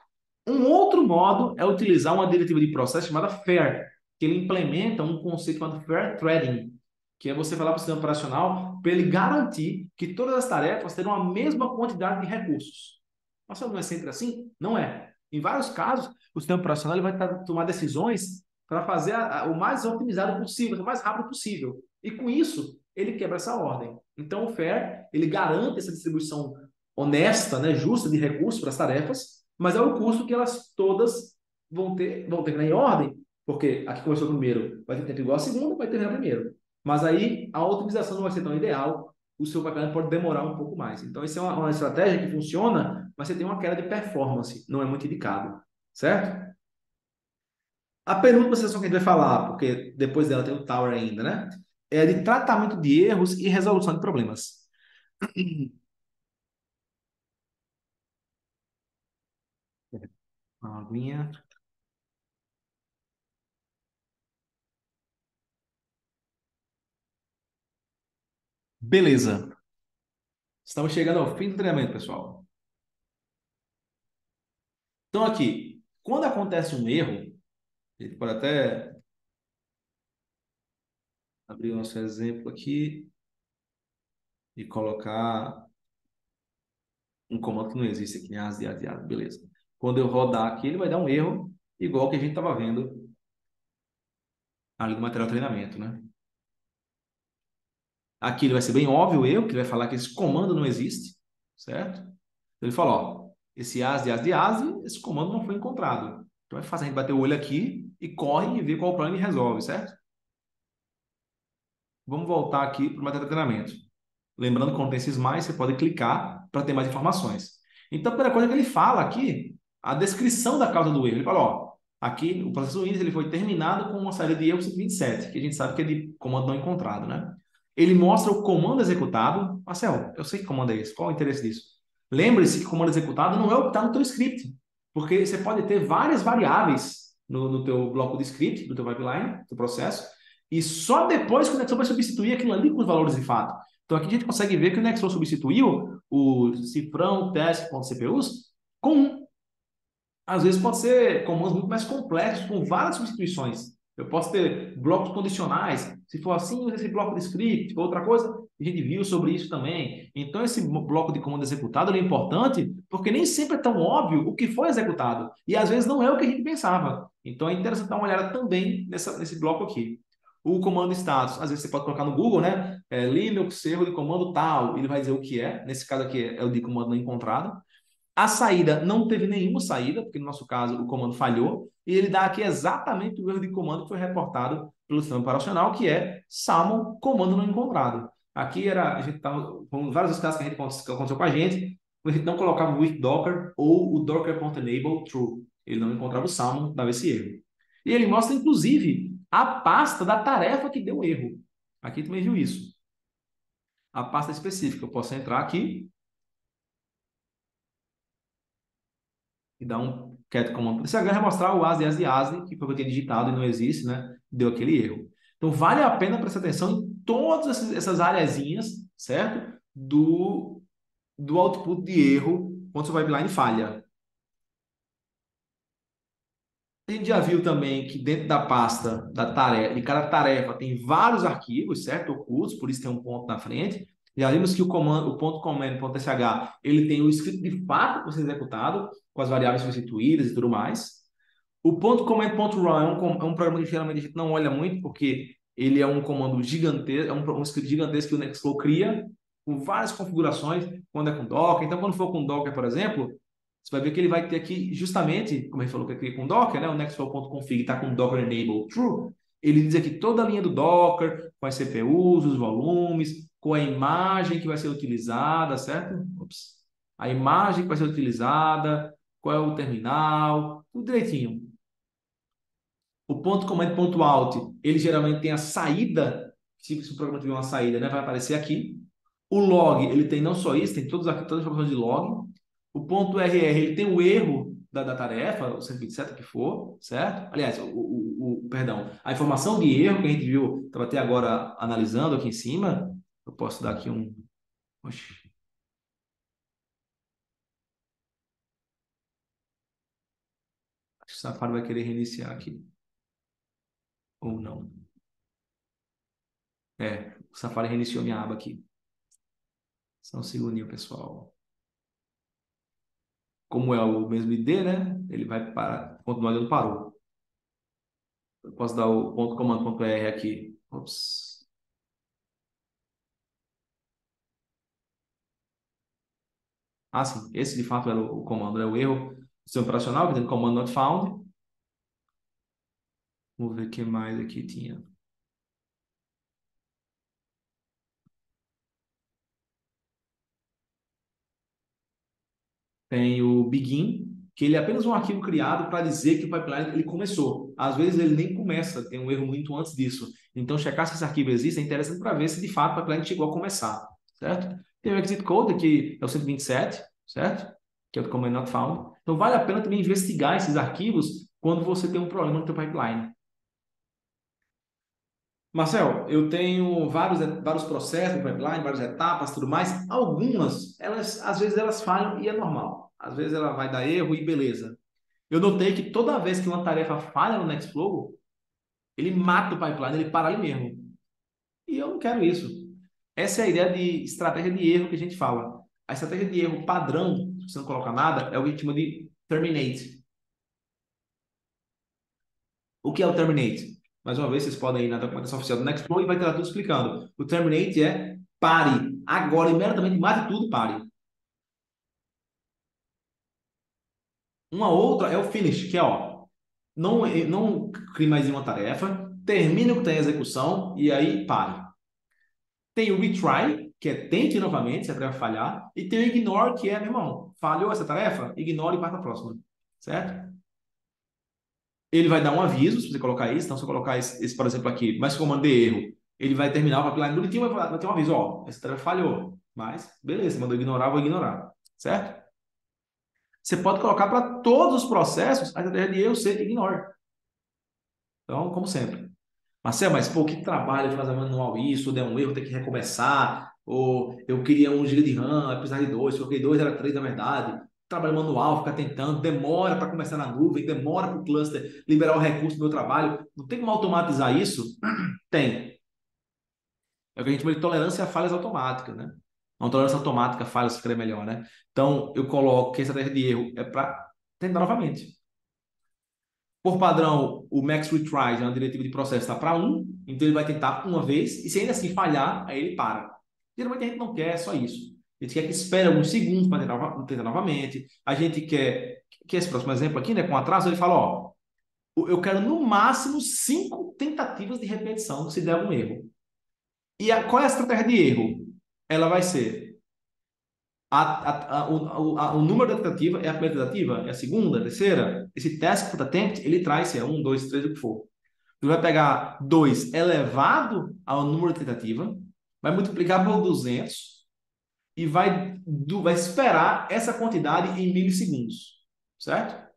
Um outro modo é utilizar uma diretiva de processo chamada FAIR, que ele implementa um conceito chamado Fair Threading, que é você falar para o sistema operacional para ele garantir que todas as tarefas terão a mesma quantidade de recursos. Mas não é sempre assim? Não é. Em vários casos, o sistema operacional ele vai tomar decisões para fazer a, a, o mais otimizado possível, o mais rápido possível. E com isso, ele quebra essa ordem. Então, o FAIR, ele garante essa distribuição honesta, né, justa de recursos para as tarefas, mas é o custo que elas todas vão ter, vão ter em ordem, porque aqui começou primeiro, vai ter tempo igual a segunda, vai terminar primeiro. Mas aí a otimização não vai ser tão ideal, o seu pipeline pode demorar um pouco mais. Então, isso é uma, uma estratégia que funciona, mas você tem uma queda de performance, não é muito indicado, certo? A penúltima sessão que a gente vai falar, porque depois dela tem o Tower ainda, né? É de tratamento de erros e resolução de problemas. Uma aguinha. Beleza. Estamos chegando ao fim do treinamento, pessoal. Então, aqui, quando acontece um erro, a gente pode até abrir o nosso exemplo aqui e colocar um comando que não existe aqui, as, as, as, beleza. Quando eu rodar aqui, ele vai dar um erro, igual que a gente estava vendo ali no material de treinamento, né? Aqui ele vai ser bem óbvio o erro, que ele vai falar que esse comando não existe, certo? Então, ele fala, ó, esse as de as de as, esse comando não foi encontrado. Então é fácil a gente bater o olho aqui e corre e ver qual o problema e resolve, certo? Vamos voltar aqui para o material de treinamento. Lembrando que quando tem esses mais, você pode clicar para ter mais informações. Então, a primeira coisa que ele fala aqui, a descrição da causa do erro. Ele fala, ó, aqui o processo Windows ele foi terminado com uma saída de erro cento e vinte e sete, que a gente sabe que é de comando não encontrado, né? Ele mostra o comando executado. Marcel, eu sei que comando é esse. Qual é o interesse disso? Lembre-se que o comando executado não é o que está no teu script, porque você pode ter várias variáveis no, no teu bloco de script, do teu pipeline, do processo, e só depois que o Nexus vai substituir aquilo ali com os valores de fato. Então aqui a gente consegue ver que o Nextflow substituiu o cifrão teste.cpus com um. Às vezes pode ser comandos muito mais complexos, com várias substituições. Eu posso ter blocos condicionais. Se for assim, usa esse bloco de script. Ou outra coisa, a gente viu sobre isso também. Então, esse bloco de comando executado é importante porque nem sempre é tão óbvio o que foi executado. E às vezes não é o que a gente pensava. Então, é interessante dar uma olhada também nessa, nesse bloco aqui. O comando status, às vezes você pode colocar no Google, né? É, Linux, erro de comando tal. Ele vai dizer o que é. Nesse caso aqui é o de comando não encontrado. A saída não teve nenhuma saída, porque no nosso caso o comando falhou, e ele dá aqui exatamente o erro de comando que foi reportado pelo sistema operacional, que é salmon comando não encontrado. Aqui era, a gente estava com vários casos que a gente aconteceu com a gente, a gente não colocava o with docker ou o docker.enable true. Ele não encontrava o salmon, dava esse erro. E ele mostra, inclusive, a pasta da tarefa que deu erro. Aqui também viu isso. A pasta específica. Eu posso entrar aqui e dar um cat command. Esse H vai mostrar o ASI, ASI, ASI, que foi o que eu tinha digitado e não existe, né? Deu aquele erro. Então, vale a pena prestar atenção em todas essas areazinhas, certo? Do, do output de erro quando seu pipeline falha. A gente já viu também que dentro da pasta da tarefa, de cada tarefa tem vários arquivos, certo? Ocultos, por isso tem um ponto na frente. Já vimos que o comando, o ponto command, ponto sh, ele tem o script de fato para ser executado, com as variáveis substituídas e tudo mais. O ponto command, ponto run é um, é um programa que geralmente a gente não olha muito, porque ele é um comando gigantesco, é um, um script gigantesco que o Nextflow cria, com várias configurações, quando é com Docker. Então, quando for com Docker, por exemplo, você vai ver que ele vai ter aqui, justamente, como a gente falou que aqui com Docker, né? O nextflow.config está com Docker Enable True. Ele diz aqui toda a linha do Docker, com as C P Us, os volumes, com a imagem que vai ser utilizada, certo? Ops. A imagem que vai ser utilizada, qual é o terminal, tudo direitinho. O ponto command, ponto out, ele geralmente tem a saída, se o programa tiver uma saída, né? Vai aparecer aqui. O log, ele tem não só isso, tem todos aqui, todas as informações de log. O ponto R R, ele tem o erro da, da tarefa, o cento e vinte e sete que for, certo? Aliás, o, o, o, perdão, a informação de erro que a gente viu, estava até agora analisando aqui em cima, eu posso dar aqui um... Oxi. O Safari vai querer reiniciar aqui. Ou não. É, o Safari reiniciou minha aba aqui. Só um segundinho, pessoal. Como é o mesmo I D, né? Ele vai parar. Continuar, ele não parou. Eu posso dar o ponto comando ponto R aqui. Ops. Ah, sim. Esse, de fato, era o comando. É o erro do sistema operacional, que tem o comando not found. Vamos ver o que mais aqui tinha. Tem o begin, que ele é apenas um arquivo criado para dizer que o pipeline ele começou. Às vezes ele nem começa, tem um erro muito antes disso. Então, checar se esse arquivo existe é interessante para ver se de fato o pipeline chegou a começar, certo? Tem o exit code, que é o cento e vinte e sete, certo? Que é o command not found. Então, vale a pena também investigar esses arquivos quando você tem um problema no seu pipeline. Marcel, eu tenho vários, vários processos no pipeline, várias etapas, tudo mais. Algumas, elas, às vezes elas falham e é normal. Às vezes ela vai dar erro e beleza. Eu notei que toda vez que uma tarefa falha no Nextflow, ele mata o pipeline, ele para ali mesmo. E eu não quero isso. Essa é a ideia de estratégia de erro que a gente fala. A estratégia de erro padrão, se você não coloca nada, é o que a gente chama de terminate. O que é o terminate? Mais uma vez, vocês podem ir na documentação oficial do Nextflow e vai ter lá tudo explicando. O terminate é pare. Agora, imediatamente, mate tudo, pare. Uma outra é o finish, que é, ó, não, não crie mais nenhuma tarefa, termine o que está em execução e aí pare. Tem o retry, que é tente novamente, se a tarefa falhar, e tem o ignore, que é, meu irmão, falhou essa tarefa? Ignore e parte para a próxima, certo? Ele vai dar um aviso, se você colocar isso, então se eu colocar esse, esse por exemplo, aqui, mas como eu mandei erro, ele vai terminar o pipeline bonitinho, vai, vai ter um aviso, ó, essa tarefa falhou, mas beleza, mandou ignorar, vou ignorar, certo? Você pode colocar para todos os processos a estratégia de erro ser ignore. Então, como sempre. Marcelo, mas pô, que trabalho fazer manual isso, der um erro, ter que recomeçar, ou eu queria um giga de RAM, eu precisava de dois, coloquei dois, era três na verdade. Trabalho manual, ficar tentando, demora para começar na nuvem, demora para o cluster liberar o recurso do meu trabalho. Não tem como automatizar isso? Tem. É o que a gente chama de tolerância a falhas automáticas, né? Uma tolerância automática a falhas se ficaria melhor, né? Então, eu coloco que essa estratégia de erro é para tentar novamente. Por padrão, o max retry, uma diretiva de processo, está para um, então ele vai tentar uma vez, e se ainda assim falhar, aí ele para. Geralmente a gente não quer só isso. A gente quer que espere alguns segundos para tentar, tentar novamente. A gente quer, que esse próximo exemplo aqui, né, com atraso, ele fala, ó, eu quero no máximo cinco tentativas de repetição se der algum erro. E a, qual é a estratégia de erro? Ela vai ser a, a, a, o, a, o número da tentativa é a primeira tentativa, é a segunda, a terceira. Esse task for attempt, ele traz se é um, dois, três, o que for. Tu vai pegar dois elevado ao número de tentativa, vai multiplicar por duzentos e vai, do, vai esperar essa quantidade em milissegundos, certo?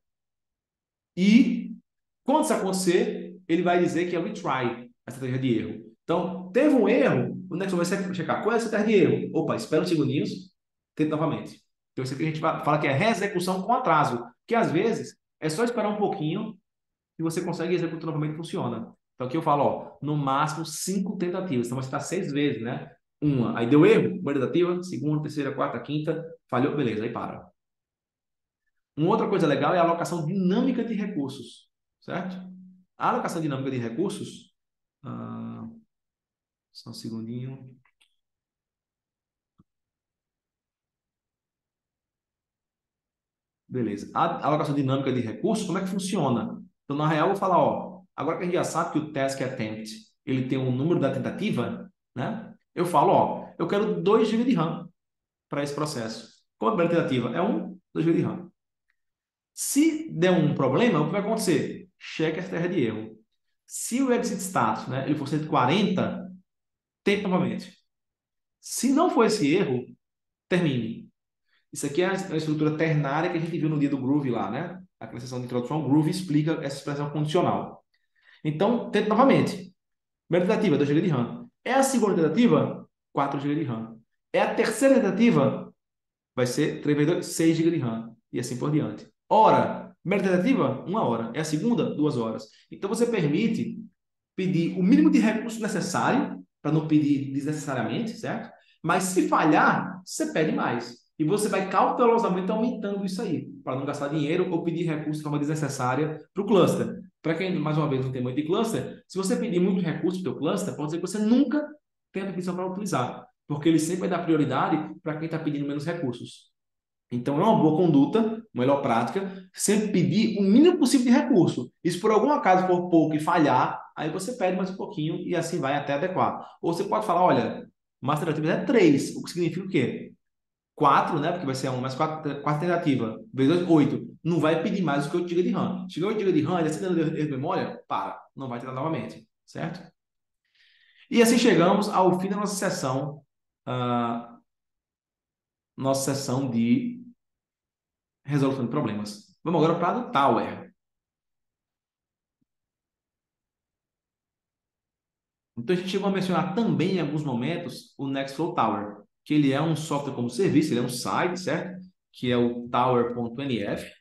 E quando isso acontecer, ele vai dizer que é retry, a estratégia de erro. Então, teve um erro, o Nexon vai checar qual é a estratégia de erro. Opa, espera uns segundinhos, tenta novamente. Então, isso aqui a gente fala que é reexecução com atraso, que às vezes é só esperar um pouquinho e você consegue executar novamente e funciona. Então, aqui eu falo, ó, no máximo cinco tentativas. Então, vai estar seis vezes, né? Uma, aí deu erro, primeira tentativa, segunda, terceira, quarta, quinta, falhou, beleza, aí para. Uma outra coisa legal é a alocação dinâmica de recursos, certo? A alocação dinâmica de recursos, ah, só um segundinho. Beleza. A alocação dinâmica de recursos, como é que funciona? Então, na real, eu vou falar, ó, agora que a gente já sabe que o task attempt, ele tem um número da tentativa, né? Eu falo, ó, eu quero dois gigas de RAM para esse processo. Qual a primeira tentativa? É um, dois gigas de RAM. Se der um problema, o que vai acontecer? Cheque a estratégia de erro. Se o exit status, né, ele for cento e quarenta, tente novamente. Se não for esse erro, termine. Isso aqui é a estrutura ternária que a gente viu no dia do Groove lá, né? Aquela sessão de introdução ao Groove explica essa expressão condicional. Então, tente novamente. Primeira tentativa, dois gigas de RAM. É a segunda tentativa? quatro gigas de RAM. É a terceira tentativa? Vai ser três vezes dois, seis gigas de RAM. E assim por diante. Ora, Primeira tentativa, uma hora. É a segunda, duas horas. Então, você permite pedir o mínimo de recurso necessário, para não pedir desnecessariamente, certo? Mas se falhar, você pede mais. E você vai cautelosamente aumentando isso aí, para não gastar dinheiro ou pedir recurso de forma desnecessária para o cluster. Para quem, mais uma vez, não tem muito de cluster, se você pedir muito recurso para o teu cluster, pode ser que você nunca tenha permissão para utilizar, porque ele sempre vai dar prioridade para quem está pedindo menos recursos. Então, é uma boa conduta, uma melhor prática, sempre pedir o mínimo possível de recurso. E se por algum acaso for pouco e falhar, aí você pede mais um pouquinho e assim vai até adequar. Ou você pode falar, olha, Master tentativa é três, o que significa o quê? Quatro, né? Porque vai ser um mais quatro, quatro tentativa, vezes dois, oito. Não vai pedir mais do que oito gigas de RAM. Chegou oito gigas de RAM, ele acendeu de memória, para, não vai tentar novamente, certo? E assim chegamos ao fim da nossa sessão, uh, nossa sessão de resolução de problemas. Vamos agora para o Tower. Então, a gente chegou a mencionar também em alguns momentos o Nextflow Tower, que ele é um software como serviço, ele é um site, certo? Que é o tower ponto n f.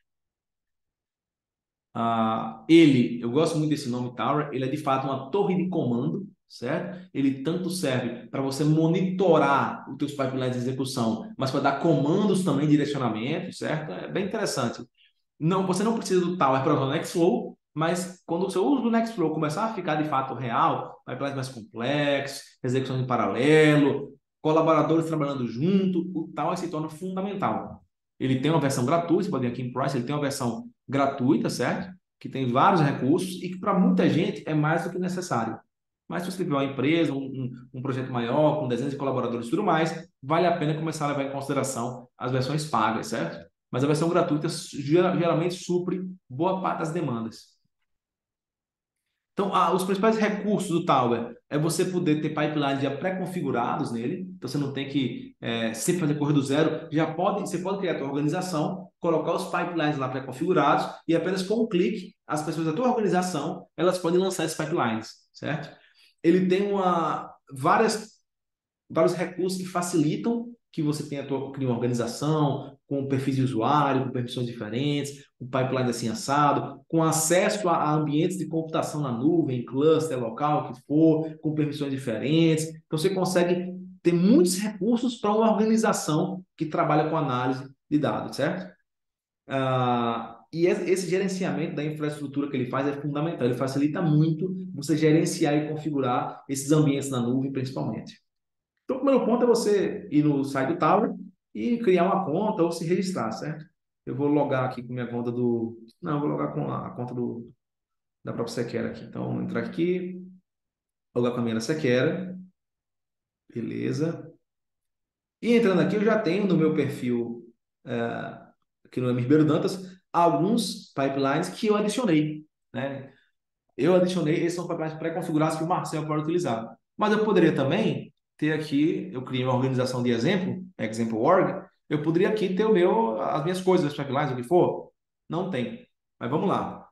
Ah, ele, eu gosto muito desse nome Tower, ele é de fato uma torre de comando, certo? Ele tanto serve para você monitorar os teus pipelines de execução, mas para dar comandos também, direcionamento, certo? É bem interessante. Não, você não precisa do Tower para usar o Nextflow, mas quando o seu uso do Nextflow começar a ficar de fato real, pipelines mais complexos, execução em paralelo, colaboradores trabalhando junto, o Tower se torna fundamental. Ele tem uma versão gratuita, você pode vir aqui em Price, ele tem uma versão gratuita, certo? Que tem vários recursos e que para muita gente é mais do que necessário. Mas se você tiver uma empresa, um, um, um projeto maior, com dezenas de colaboradores e tudo mais, vale a pena começar a levar em consideração as versões pagas, certo? Mas a versão gratuita geralmente supre boa parte das demandas. Então, ah, os principais recursos do Tower é você poder ter pipelines já pré-configurados nele, então você não tem que é, sempre fazer correr do zero, já pode, você pode criar a tua organização, colocar os pipelines lá pré-configurados e apenas com um clique, as pessoas da tua organização, elas podem lançar esses pipelines, certo? Ele tem uma, várias vários recursos que facilitam que você tenha a tua, crie uma organização com perfis de usuário, com permissões diferentes, com pipeline assim assado, com acesso a, a ambientes de computação na nuvem, cluster local, o que for, com permissões diferentes. Então você consegue ter muitos recursos para uma organização que trabalha com análise de dados, certo? Ah, e esse gerenciamento da infraestrutura que ele faz é fundamental. Ele facilita muito você gerenciar e configurar esses ambientes na nuvem, principalmente. Então, o primeiro ponto é você ir no site do Tower e criar uma conta ou se registrar, certo? Eu vou logar aqui com minha conta do... Não, eu vou logar com a, a conta do, da própria Sequera aqui. Então, vamos entrar aqui, logar com a minha da Sequera. Beleza. E entrando aqui, eu já tenho no meu perfil, é, aqui no M Ribeiro Dantas, alguns pipelines que eu adicionei, né? Eu adicionei, esses são pipelines pré-configurados que o Marcel pode utilizar. Mas eu poderia também ter aqui, eu criei uma organização de exemplo, example ponto org, eu poderia aqui ter o meu, as minhas coisas, as pipelines, o que for. Não tem. Mas vamos lá.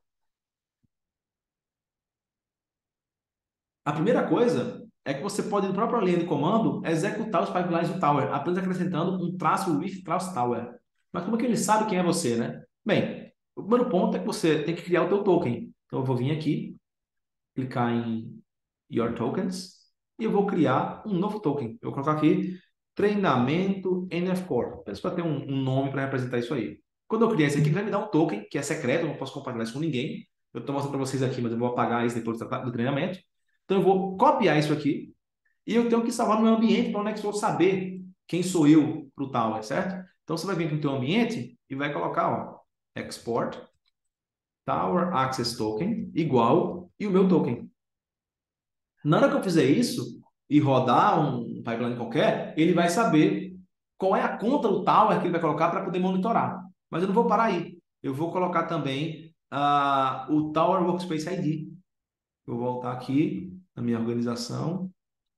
A primeira coisa é que você pode, na própria linha de comando, executar os pipelines do Tower, apenas acrescentando um traço with traço Tower. Mas como é que ele sabe quem é você, né? Bem, o primeiro ponto é que você tem que criar o teu token. Então eu vou vir aqui, clicar em Your Tokens e eu vou criar um novo token. Eu vou colocar aqui treinamento N F Core, apenas para ter um, um nome para representar isso aí. Quando eu criar esse aqui, ele vai me dar um token que é secreto, eu não posso compartilhar isso com ninguém. Eu estou mostrando para vocês aqui, mas eu vou apagar isso depois do treinamento. Então eu vou copiar isso aqui e eu tenho que salvar no meu ambiente para o Nextflow saber quem sou eu para o Tower, certo? Então você vai vir aqui no teu ambiente e vai colocar, ó, export Tower Access Token igual e o meu token. Na hora que eu fizer isso e rodar um pipeline qualquer, ele vai saber qual é a conta do Tower que ele vai colocar para poder monitorar. Mas eu não vou parar aí. Eu vou colocar também uh, o Tower Workspace I D. Eu vou voltar aqui na minha organização.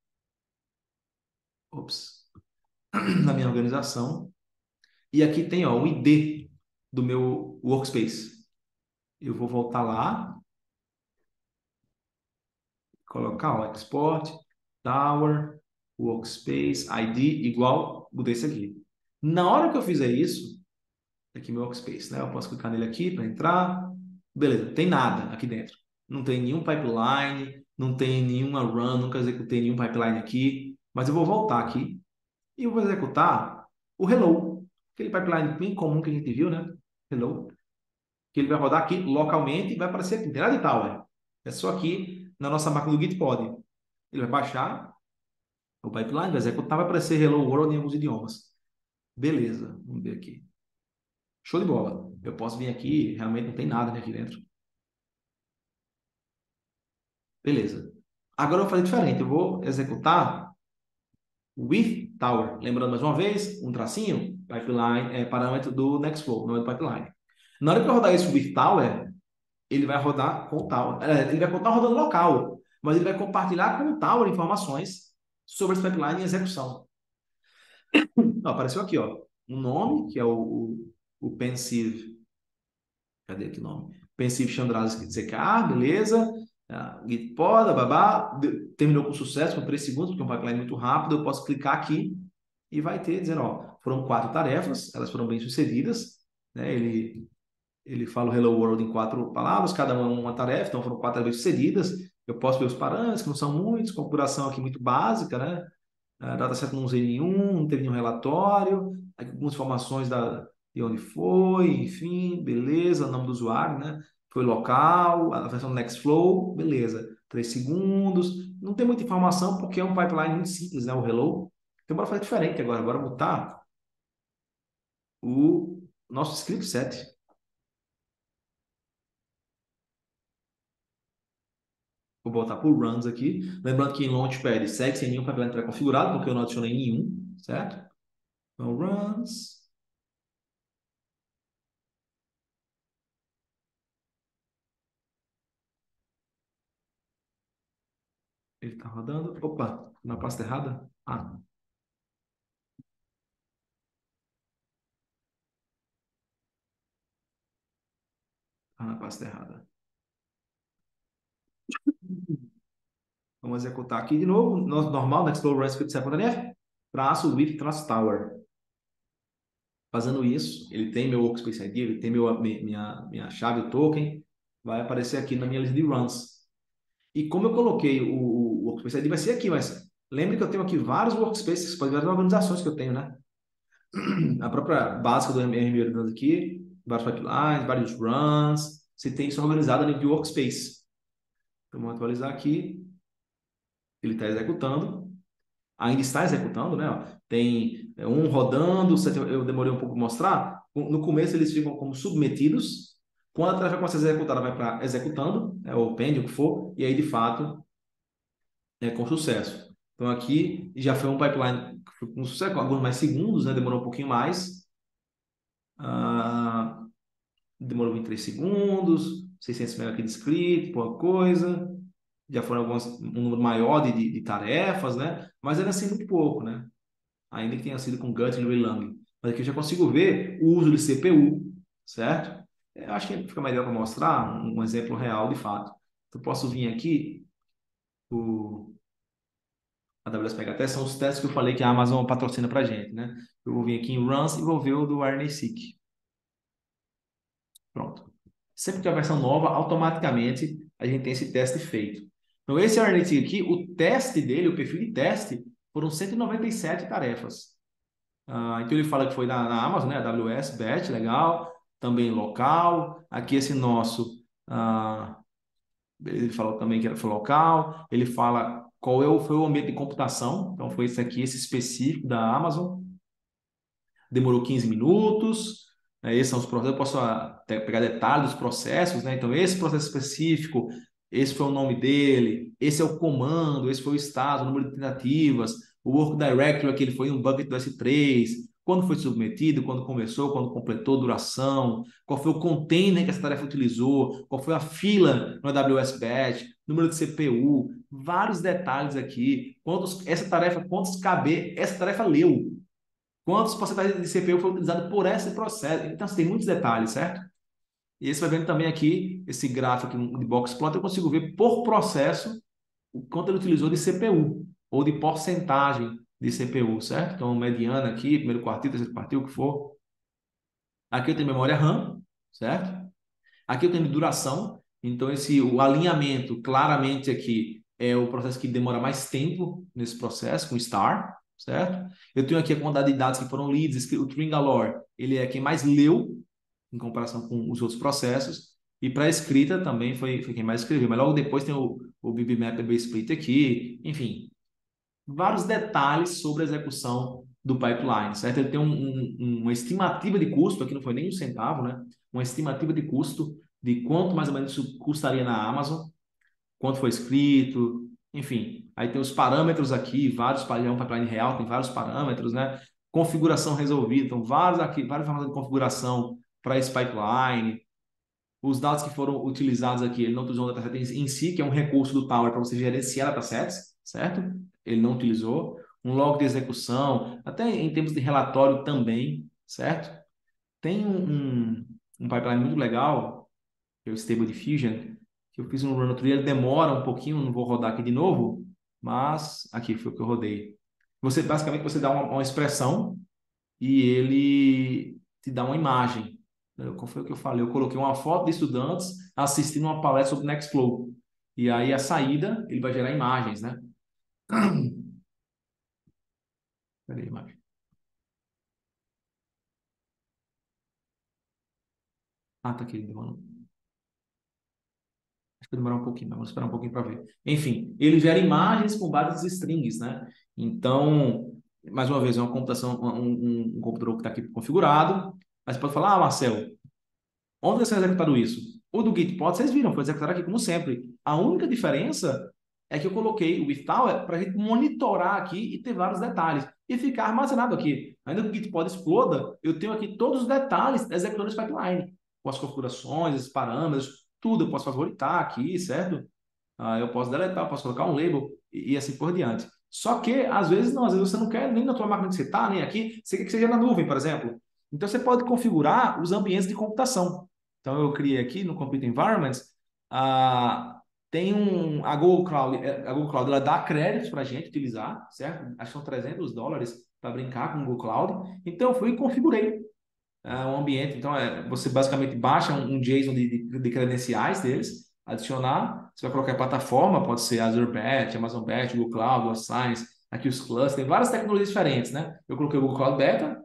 Ops. Na minha organização. E aqui tem ó, o I D do meu Workspace. Eu vou voltar lá. Colocar o export, Tower, Workspace, I D igual o desse aqui. Na hora que eu fizer isso, Aqui meu workspace, né? Eu posso clicar nele aqui para entrar. Beleza, não tem nada aqui dentro. Não tem nenhum pipeline, não tem nenhuma run, nunca executei nenhum pipeline aqui. Mas eu vou voltar aqui e eu vou executar o hello. Aquele pipeline bem comum que a gente viu, né? Hello. Que ele vai rodar aqui localmente e vai aparecer aqui. Não tem nada de Tower. É só aqui na nossa máquina do Gitpod. Ele vai baixar o pipeline, vai executar, vai aparecer Hello World em alguns idiomas. Beleza, vamos ver aqui. Show de bola. Eu posso vir aqui, realmente não tem nada aqui dentro. Beleza. Agora eu vou fazer diferente. Eu vou executar with tower. Lembrando mais uma vez, um tracinho, pipeline é parâmetro do Nextflow, não é do pipeline. Na hora que eu rodar isso with tower, ele vai rodar com o tower. Ele vai continuar rodando local, mas ele vai compartilhar com o tower informações sobre esse pipeline em execução. Ó, apareceu aqui, ó, um nome, que é o, o, o Pensive. Cadê aqui o nome? Pensive Chandrasekhar Z K, beleza. Ah, Gitpod, babá, terminou com sucesso, com três segundos, porque é um pipeline muito rápido. Eu posso clicar aqui e vai ter, dizendo, ó, foram quatro tarefas, elas foram bem sucedidas, né? Ele, ele fala o Hello World em quatro palavras, cada uma uma tarefa, então foram quatro bem sucedidas. Eu posso ver os parâmetros, que não são muitos, configuração aqui muito básica, né? A dataset não usei nenhum, não teve nenhum relatório, aqui algumas informações da, de onde foi, enfim, beleza, o nome do usuário, né? Foi local, a versão do Nextflow, beleza, três segundos, não tem muita informação porque é um pipeline muito simples, né? O Hello. Então, bora fazer diferente agora, bora botar o nosso script set. Vou botar por runs aqui. Lembrando que em Launchpad segue sem nenhum pipeline pré-configurado, porque eu não adicionei nenhum, certo? Então, runs. Ele tá rodando. Opa, na pasta errada? Ah, tá na pasta errada. Vamos executar aqui de novo. Nosso normal, Nextflow Run Script F, traço with traço tower. Fazendo isso, ele tem meu Workspace I D, ele tem meu, minha, minha chave, o token, vai aparecer aqui na minha lista de runs. E como eu coloquei o, o Workspace I D, vai ser aqui, mas lembre que eu tenho aqui vários workspaces, pode ver várias organizações que eu tenho, né? A própria básica do M R Runs aqui, vários pipelines, vários runs, você tem isso organizado a nível de workspace. Então, vamos atualizar aqui. Ele está executando. Ainda está executando, né? Tem um rodando, eu demorei um pouco para mostrar. No começo eles ficam como submetidos. Quando a tarefa começa a executar, ela vai para executando, é o pending, o que for, e aí de fato é com sucesso. Então aqui já foi um pipeline que foi com sucesso, com alguns mais segundos, né? Demorou um pouquinho mais. Ah, demorou vinte e três segundos, seiscentos megas aqui de script, pouca coisa. Já foram algumas, um número maior de, de, de tarefas, né? Mas ainda assim muito pouco, né? Ainda que tenha sido com Gutlin e Relang. Mas aqui eu já consigo ver o uso de C P U, certo? Eu acho que fica melhor para mostrar um, um exemplo real de fato. Eu posso vir aqui, o A W S P H T são os testes que eu falei que a Amazon patrocina para gente, né? Eu vou vir aqui em Runs e vou ver o do RNA-seq. Pronto. Sempre que a versão nova, automaticamente a gente tem esse teste feito. Então, esse RNA-seq aqui, o teste dele, o perfil de teste, foram cento e noventa e sete tarefas. Ah, então ele fala que foi na, na Amazon, né? A W S, Batch, legal. Também local. Aqui esse nosso, ah, ele falou também que era foi local. Ele fala qual é o, foi o ambiente de computação. Então foi esse aqui, esse específico da Amazon. Demorou quinze minutos. Né? Esses são os processos. Eu posso ah, pegar detalhes dos processos, né? Então esse processo específico, esse foi o nome dele, esse é o comando, esse foi o estado, o número de tentativas, o work directory, aquele foi um bucket do S três, quando foi submetido, quando começou, quando completou, duração, qual foi o container que essa tarefa utilizou, qual foi a fila no A W S Batch, número de C P U, vários detalhes aqui, quantos, essa tarefa, quantos K B essa tarefa leu, quantos porcentagens de C P U foi utilizado por esse processo. Então, assim, tem muitos detalhes, certo? E esse vai vendo também aqui, esse gráfico aqui de box plot, eu consigo ver por processo o quanto ele utilizou de C P U, ou de porcentagem de C P U, certo? Então, mediana aqui, primeiro quartil, terceiro quartil, o que for. Aqui eu tenho memória RAM, certo? Aqui eu tenho duração, então esse, o alinhamento, claramente aqui, é o processo que demora mais tempo nesse processo, com star, certo? Eu tenho aqui a quantidade de dados que foram lidos, o Tringalore, ele é quem mais leu, em comparação com os outros processos, e para a escrita também foi, foi quem mais escreveu, mas logo depois tem o, o Bitmap Split aqui, enfim, vários detalhes sobre a execução do pipeline, certo? Ele tem um, um, uma estimativa de custo, aqui não foi nem um centavo, né? Uma estimativa de custo de quanto mais ou menos isso custaria na Amazon, quanto foi escrito, enfim. Aí tem os parâmetros aqui, vários, é um pipeline real, tem vários parâmetros, né? Configuração resolvida, então vários aqui, várias formas de configuração para esse pipeline. Os dados que foram utilizados aqui, ele não utilizou o dataset em si, que é um recurso do Tower para você gerenciar datasets, certo? Ele não utilizou. Um log de execução, até em termos de relatório também, certo? Tem um, um, um pipeline muito legal, que é o Stable Diffusion, que eu fiz um run outro dia, ele demora um pouquinho, não vou rodar aqui de novo, mas aqui foi o que eu rodei. Você, basicamente, você dá uma, uma expressão e ele te dá uma imagem. Qual foi o que eu falei? Eu coloquei uma foto de estudantes assistindo uma palestra sobre Nextflow. E aí a saída, ele vai gerar imagens, né? Cadê a imagem? Ah, tá aqui. Demorou. Acho que vai demorar um pouquinho, mas vamos esperar um pouquinho para ver. Enfim, ele gera imagens com vários strings, né? Então, mais uma vez, é uma computação, um, um, um computador que está aqui configurado. Mas você pode falar, ah, Marcelo, onde você executaram isso? O do Gitpod, vocês viram, foi executado aqui como sempre. A única diferença é que eu coloquei o WithTower para a gente monitorar aqui e ter vários detalhes e ficar armazenado aqui. Ainda que o Gitpod exploda, eu tenho aqui todos os detalhes executando esse pipeline, com as configurações, os parâmetros, tudo. Eu posso favoritar aqui, certo? Ah, eu posso deletar, eu posso colocar um label e, e assim por diante. Só que, às vezes, não, às vezes você não quer nem na tua máquina que você está, nem aqui, você quer que seja na nuvem, por exemplo. Então, você pode configurar os ambientes de computação. Então, eu criei aqui no Computer Environments, ah, tem um, a Google Cloud, eh, a Google Cloud, ela dá créditos para a gente utilizar, certo? Acho que são trezentos dólares para brincar com o Google Cloud. Então, eu fui e configurei ah, um ambiente. Então, é, você basicamente baixa um, um JSON de, de, de credenciais deles, adicionar, você vai colocar a plataforma, pode ser Azure Batch, Amazon Batch, Google Cloud, Google Science, aqui os clusters, tem várias tecnologias diferentes, né? Eu coloquei o Google Cloud Beta,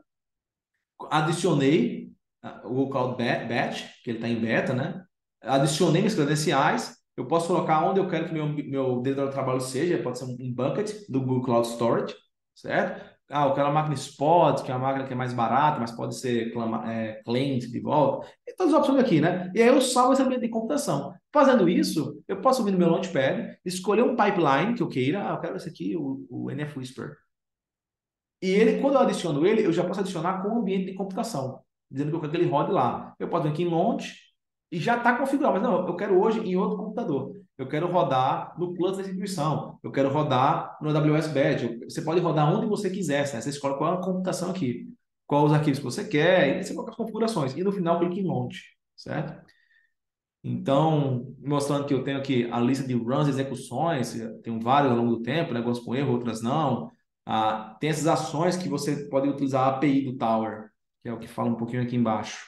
adicionei ah, o Google Cloud Batch, que ele está em beta, né? Adicionei minhas credenciais, eu posso colocar onde eu quero que meu, meu dentro do trabalho seja, pode ser um bucket do Google Cloud Storage, certo? Ah, eu quero uma máquina Spot, que é uma máquina que é mais barata, mas pode ser clama, é, cliente de volta. Tem todas as opções aqui, né? E aí eu salvo esse ambiente de computação. Fazendo isso, eu posso vir no meu Launchpad, escolher um pipeline que eu queira. Ah, eu quero esse aqui, o, o N F Whisper. E ele, quando eu adiciono ele, eu já posso adicionar com o ambiente de computação, dizendo que eu quero que ele rode lá. Eu posso vir aqui em Launch e já está configurado, mas não, eu quero hoje em outro computador. Eu quero rodar no cluster da instituição, eu quero rodar no A W S Badge. Você pode rodar onde você quiser, né? Você escolhe qual é a computação aqui, quais os arquivos que você quer, e você coloca as configurações. E no final, clique em Launch, certo? Então, mostrando que eu tenho aqui a lista de runs, execuções, tenho várias ao longo do tempo, né? Algumas com erro, outras não. Ah, tem essas ações que você pode utilizar a API do Tower, que é o que fala um pouquinho aqui embaixo,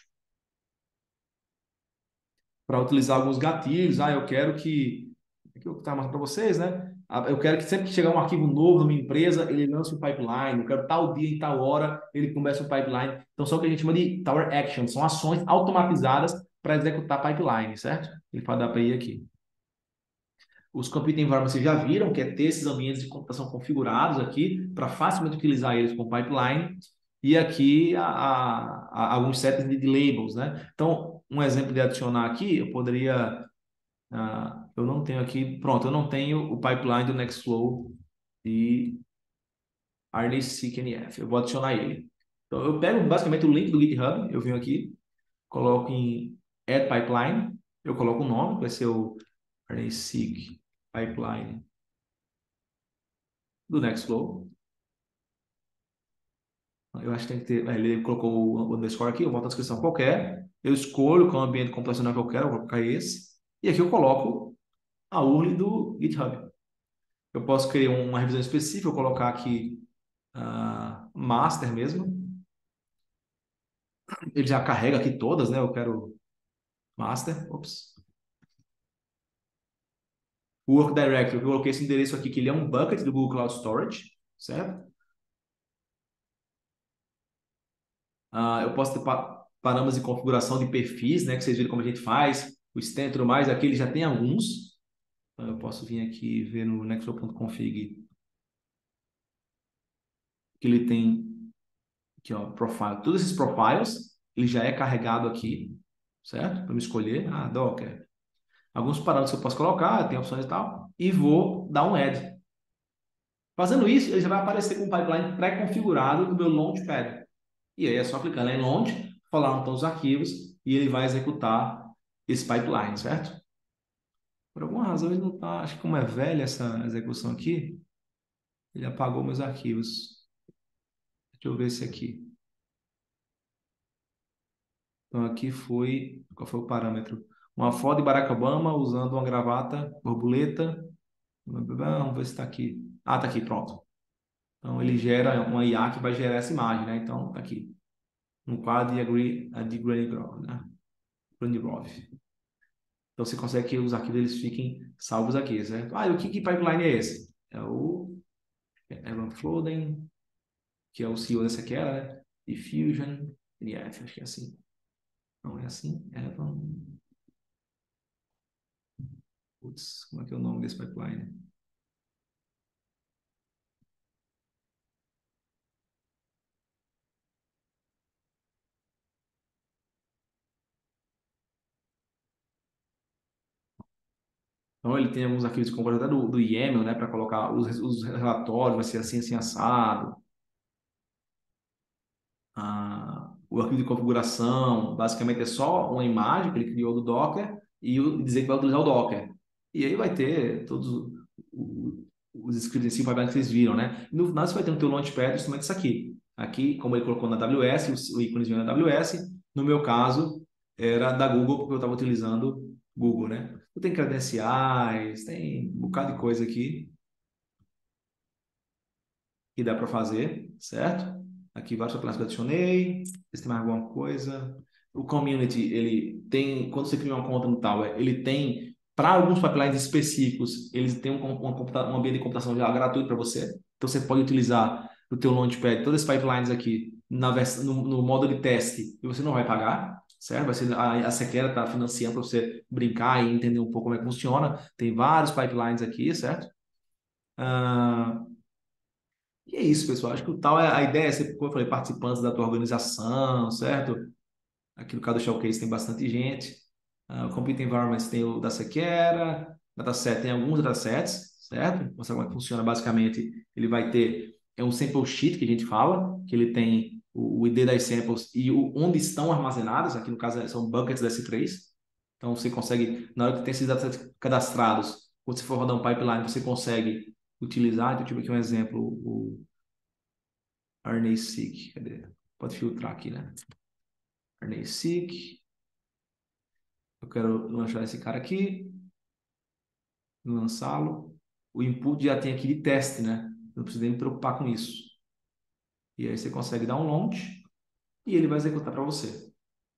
para utilizar alguns gatilhos. Ah, eu quero que. Aqui eu estava mostrando para vocês, né? Ah, eu quero que sempre que chegar um arquivo novo numa empresa, ele lance um pipeline. Eu quero tal dia e tal hora, ele começa um pipeline. Então, são o que a gente chama de Tower Actions, são ações automatizadas para executar pipeline, certo? Ele fala da A P I aqui. Os Computing Environments vocês já viram, que é ter esses ambientes de computação configurados aqui, para facilmente utilizar eles com pipeline. E aqui a, a, a, alguns settings de, de labels, né? Então, um exemplo de adicionar aqui, eu poderia... Uh, eu não tenho aqui... Pronto, eu não tenho o pipeline do Nextflow de RNA-seq N F. Eu vou adicionar ele. Então, eu pego basicamente o link do GitHub, eu venho aqui, coloco em Add Pipeline, eu coloco o nome, vai ser o RNA-seq Pipeline do Nextflow. Eu acho que tem que ter. Ele colocou o underscore aqui, eu boto a descrição qualquer. Eu escolho qual ambiente computacional que eu quero, eu vou colocar esse. E aqui eu coloco a U R L do GitHub. Eu posso criar uma revisão específica, eu colocar aqui uh, master mesmo. Ele já carrega aqui todas, né? Eu quero master. Ops. O Work Directory, eu coloquei esse endereço aqui, que ele é um bucket do Google Cloud Storage, certo? Ah, eu posso ter pa parâmetros de configuração de perfis, né? Que vocês viram como a gente faz, o stem e tudo mais. Aqui ele já tem alguns. Então, eu posso vir aqui e ver no nextflow ponto config que ele tem aqui, ó, profile. Todos esses profiles, ele já é carregado aqui, certo? Para me escolher. Ah, Docker. Alguns parâmetros que eu posso colocar, tem opções e tal. E vou dar um add. Fazendo isso, ele já vai aparecer com um pipeline pré-configurado no meu Launchpad. E aí é só clicar lá em Launch, falar onde estão os arquivos e ele vai executar esse pipeline, certo? Por alguma razão ele não está, acho que como é velha essa execução aqui, ele apagou meus arquivos. Deixa eu ver esse aqui. Então aqui foi, qual foi o parâmetro? Uma foto de Barack Obama usando uma gravata borboleta. Vamos ver se está aqui. Ah, está aqui, pronto. Então ele gera uma I A que vai gerar essa imagem, né? Então está aqui. Um quadro de agree, de Granny né? Granny Então você consegue que os arquivos eles fiquem salvos aqui, certo? Ah, e o que, que pipeline é esse? É o Evan Floden, que é o C E O dessa aqui, né? Diffusion, yeah, acho que é assim. Não é assim? Evan. Putz, como é que é o nome desse pipeline? Então ele tem alguns arquivos de comportamento do, do YAML, né? Para colocar os, os relatórios, vai ser assim, assim, assado. Ah, o arquivo de configuração, basicamente é só uma imagem que ele criou do Docker e o, dizer que vai utilizar o Docker. E aí vai ter todos os, os scripts em si, que vocês viram, né? E no final você vai ter no teu Launchpad justamente isso aqui. Aqui, como ele colocou na A W S, o, o íconezinho na A W S, no meu caso, era da Google, porque eu estava utilizando Google, né? Tem credenciais, tem um bocado de coisa aqui que dá para fazer, certo? Aqui vários pipelines que eu adicionei. Se tem mais alguma coisa. O community, ele tem, quando você cria uma conta no Tower, ele tem, para alguns pipelines específicos, eles têm um, uma, um ambiente de computação já gratuito para você. Então você pode utilizar o teu Launchpad, todos esses pipelines aqui na vers no, no modo de teste e você não vai pagar, certo? Vai ser, a, a Sequera está financiando para você brincar e entender um pouco como é que funciona. Tem vários pipelines aqui, certo? Ah, e é isso, pessoal. Acho que o tal é a ideia, é ser, como eu falei, participantes da tua organização, certo? Aqui no caso do Showcase tem bastante gente. Uh, o Compute Environments tem o da Sequera, Dataset tem alguns datasets, certo? Mostrar como é que funciona basicamente. Ele vai ter, é um sample sheet que a gente fala, que ele tem o, o I D das samples e o, onde estão armazenadas, aqui no caso são buckets da S três. Então você consegue, na hora que tem esses datasets cadastrados, quando você for rodar um pipeline, você consegue utilizar. Então, eu tive aqui um exemplo, o RNA-seq, cadê? Pode filtrar aqui, né? RNA-seq. Eu quero lançar esse cara aqui, lançá-lo. O input já tem aqui de teste, né? Não precisa nem me preocupar com isso. E aí você consegue dar um launch e ele vai executar para você.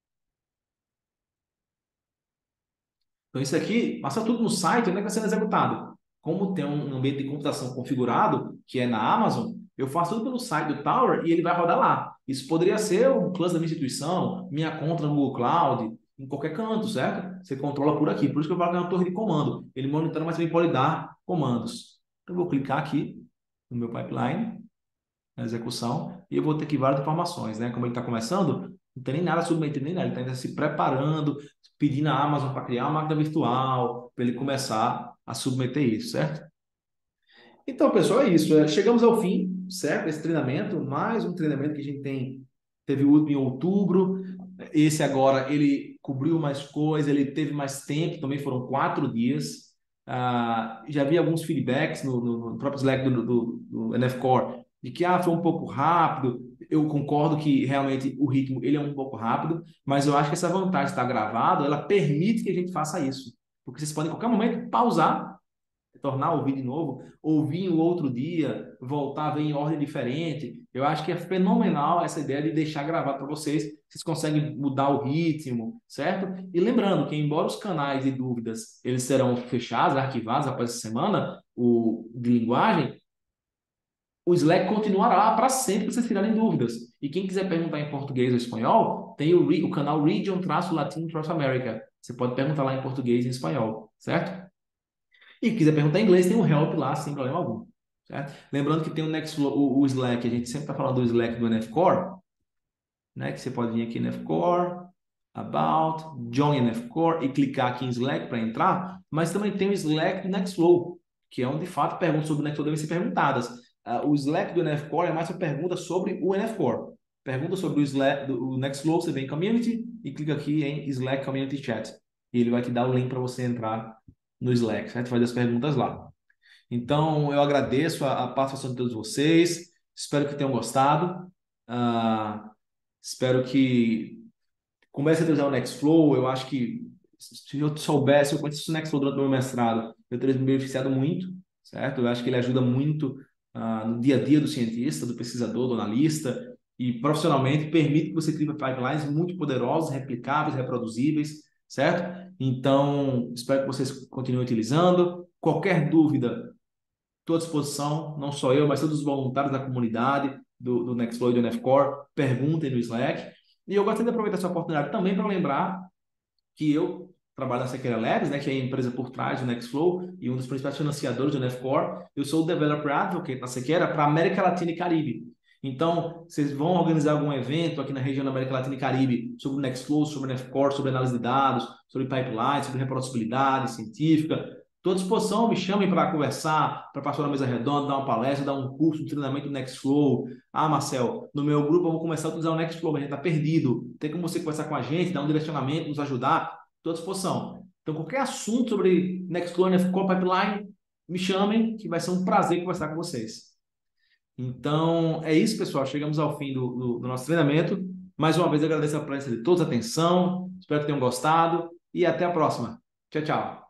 Então isso aqui, passa tudo no site, onde é que está sendo executado? Como tem um ambiente de computação configurado, que é na Amazon, eu faço tudo pelo site do Tower e ele vai rodar lá. Isso poderia ser o cluster da minha instituição, minha conta no Google Cloud, em qualquer canto, certo? Você controla por aqui. Por isso que eu falo que é uma torre de comando. Ele monitora, mas também pode dar comandos. Então, eu vou clicar aqui no meu pipeline, na execução, e eu vou ter aqui várias informações, né? Como ele está começando, não tem nem nada submetido, nem nada. Ele está ainda se preparando, pedindo a Amazon para criar uma máquina virtual, para ele começar a submeter isso, certo? Então, pessoal, é isso. É, chegamos ao fim, certo? Esse treinamento, mais um treinamento que a gente tem, teve o último em outubro. Esse agora, ele cobriu mais coisas, ele teve mais tempo, também foram quatro dias. Ah, já vi alguns feedbacks no, no, no próprio Slack do, do, do N F Core, de que ah, foi um pouco rápido. Eu concordo que realmente o ritmo ele é um pouco rápido, mas eu acho que essa vantagem de estar gravado, ela permite que a gente faça isso. Porque vocês podem, em qualquer momento, pausar, tornar a ouvir de novo, ouvir em outro dia, voltar a ver em ordem diferente. Eu acho que é fenomenal essa ideia de deixar gravado para vocês. Vocês conseguem mudar o ritmo, certo? E lembrando que, embora os canais de dúvidas eles serão fechados, arquivados após essa semana, o de linguagem, o Slack continuará lá para sempre para vocês tirarem dúvidas. E quem quiser perguntar em português ou espanhol, tem o, o canal Region-Latino-America. Você pode perguntar lá em português e em espanhol, certo? E quiser perguntar em inglês, tem o Help lá, sem problema algum. Certo? Lembrando que tem o, Nextflow, o, o Slack, a gente sempre está falando do Slack do N F Core, né? Que você pode vir aqui no N F Core, About, Join N F Core e clicar aqui em Slack para entrar, mas também tem o Slack do Nextflow, que é onde, de fato, perguntas sobre o Nextflow devem ser perguntadas. Uh, o Slack do N F Core é mais uma pergunta sobre o N F Core. Pergunta sobre o, Slack, do, o Nextflow, você vem em Community e clica aqui em Slack Community Chat. E ele vai te dar o link para você entrar no Slack, certo? Fazer as perguntas lá. Então, eu agradeço a, a participação de todos vocês. Espero que tenham gostado. Uh, espero que comecem a usar o Nextflow. Eu acho que se eu soubesse, eu conheci o Nextflow durante o meu mestrado, eu teria me beneficiado muito, certo? Eu acho que ele ajuda muito uh, no dia a dia do cientista, do pesquisador, do analista, e profissionalmente permite que você crie pipelines muito poderosos, replicáveis, reproduzíveis, certo? Então, espero que vocês continuem utilizando. Qualquer dúvida, estou à disposição, não só eu, mas todos os voluntários da comunidade do, do Nextflow e do N F Core, perguntem no Slack. E eu gostaria de aproveitar essa oportunidade também para lembrar que eu trabalho na Sequeira Labs, né, que é a empresa por trás do Nextflow e um dos principais financiadores do N F Core. Eu sou o Developer Advocate na Sequeira para América Latina e Caribe. Então, vocês vão organizar algum evento aqui na região da América Latina e Caribe sobre o Nextflow, sobre o N F Core, sobre análise de dados, sobre pipeline, sobre reproducibilidade científica. Estou à disposição, me chamem para conversar, para passar na mesa redonda, dar uma palestra, dar um curso de treinamento do Nextflow. Ah, Marcel, no meu grupo eu vou começar a utilizar o Nextflow, a gente está perdido. Tem como você conversar com a gente, dar um direcionamento, nos ajudar? Estou à disposição. Então, qualquer assunto sobre Nextflow, N F Core, Pipeline, me chamem, que vai ser um prazer conversar com vocês. Então, é isso, pessoal. Chegamos ao fim do, do, do nosso treinamento. Mais uma vez, agradeço a presença de todos, a atenção. Espero que tenham gostado e até a próxima. Tchau, tchau.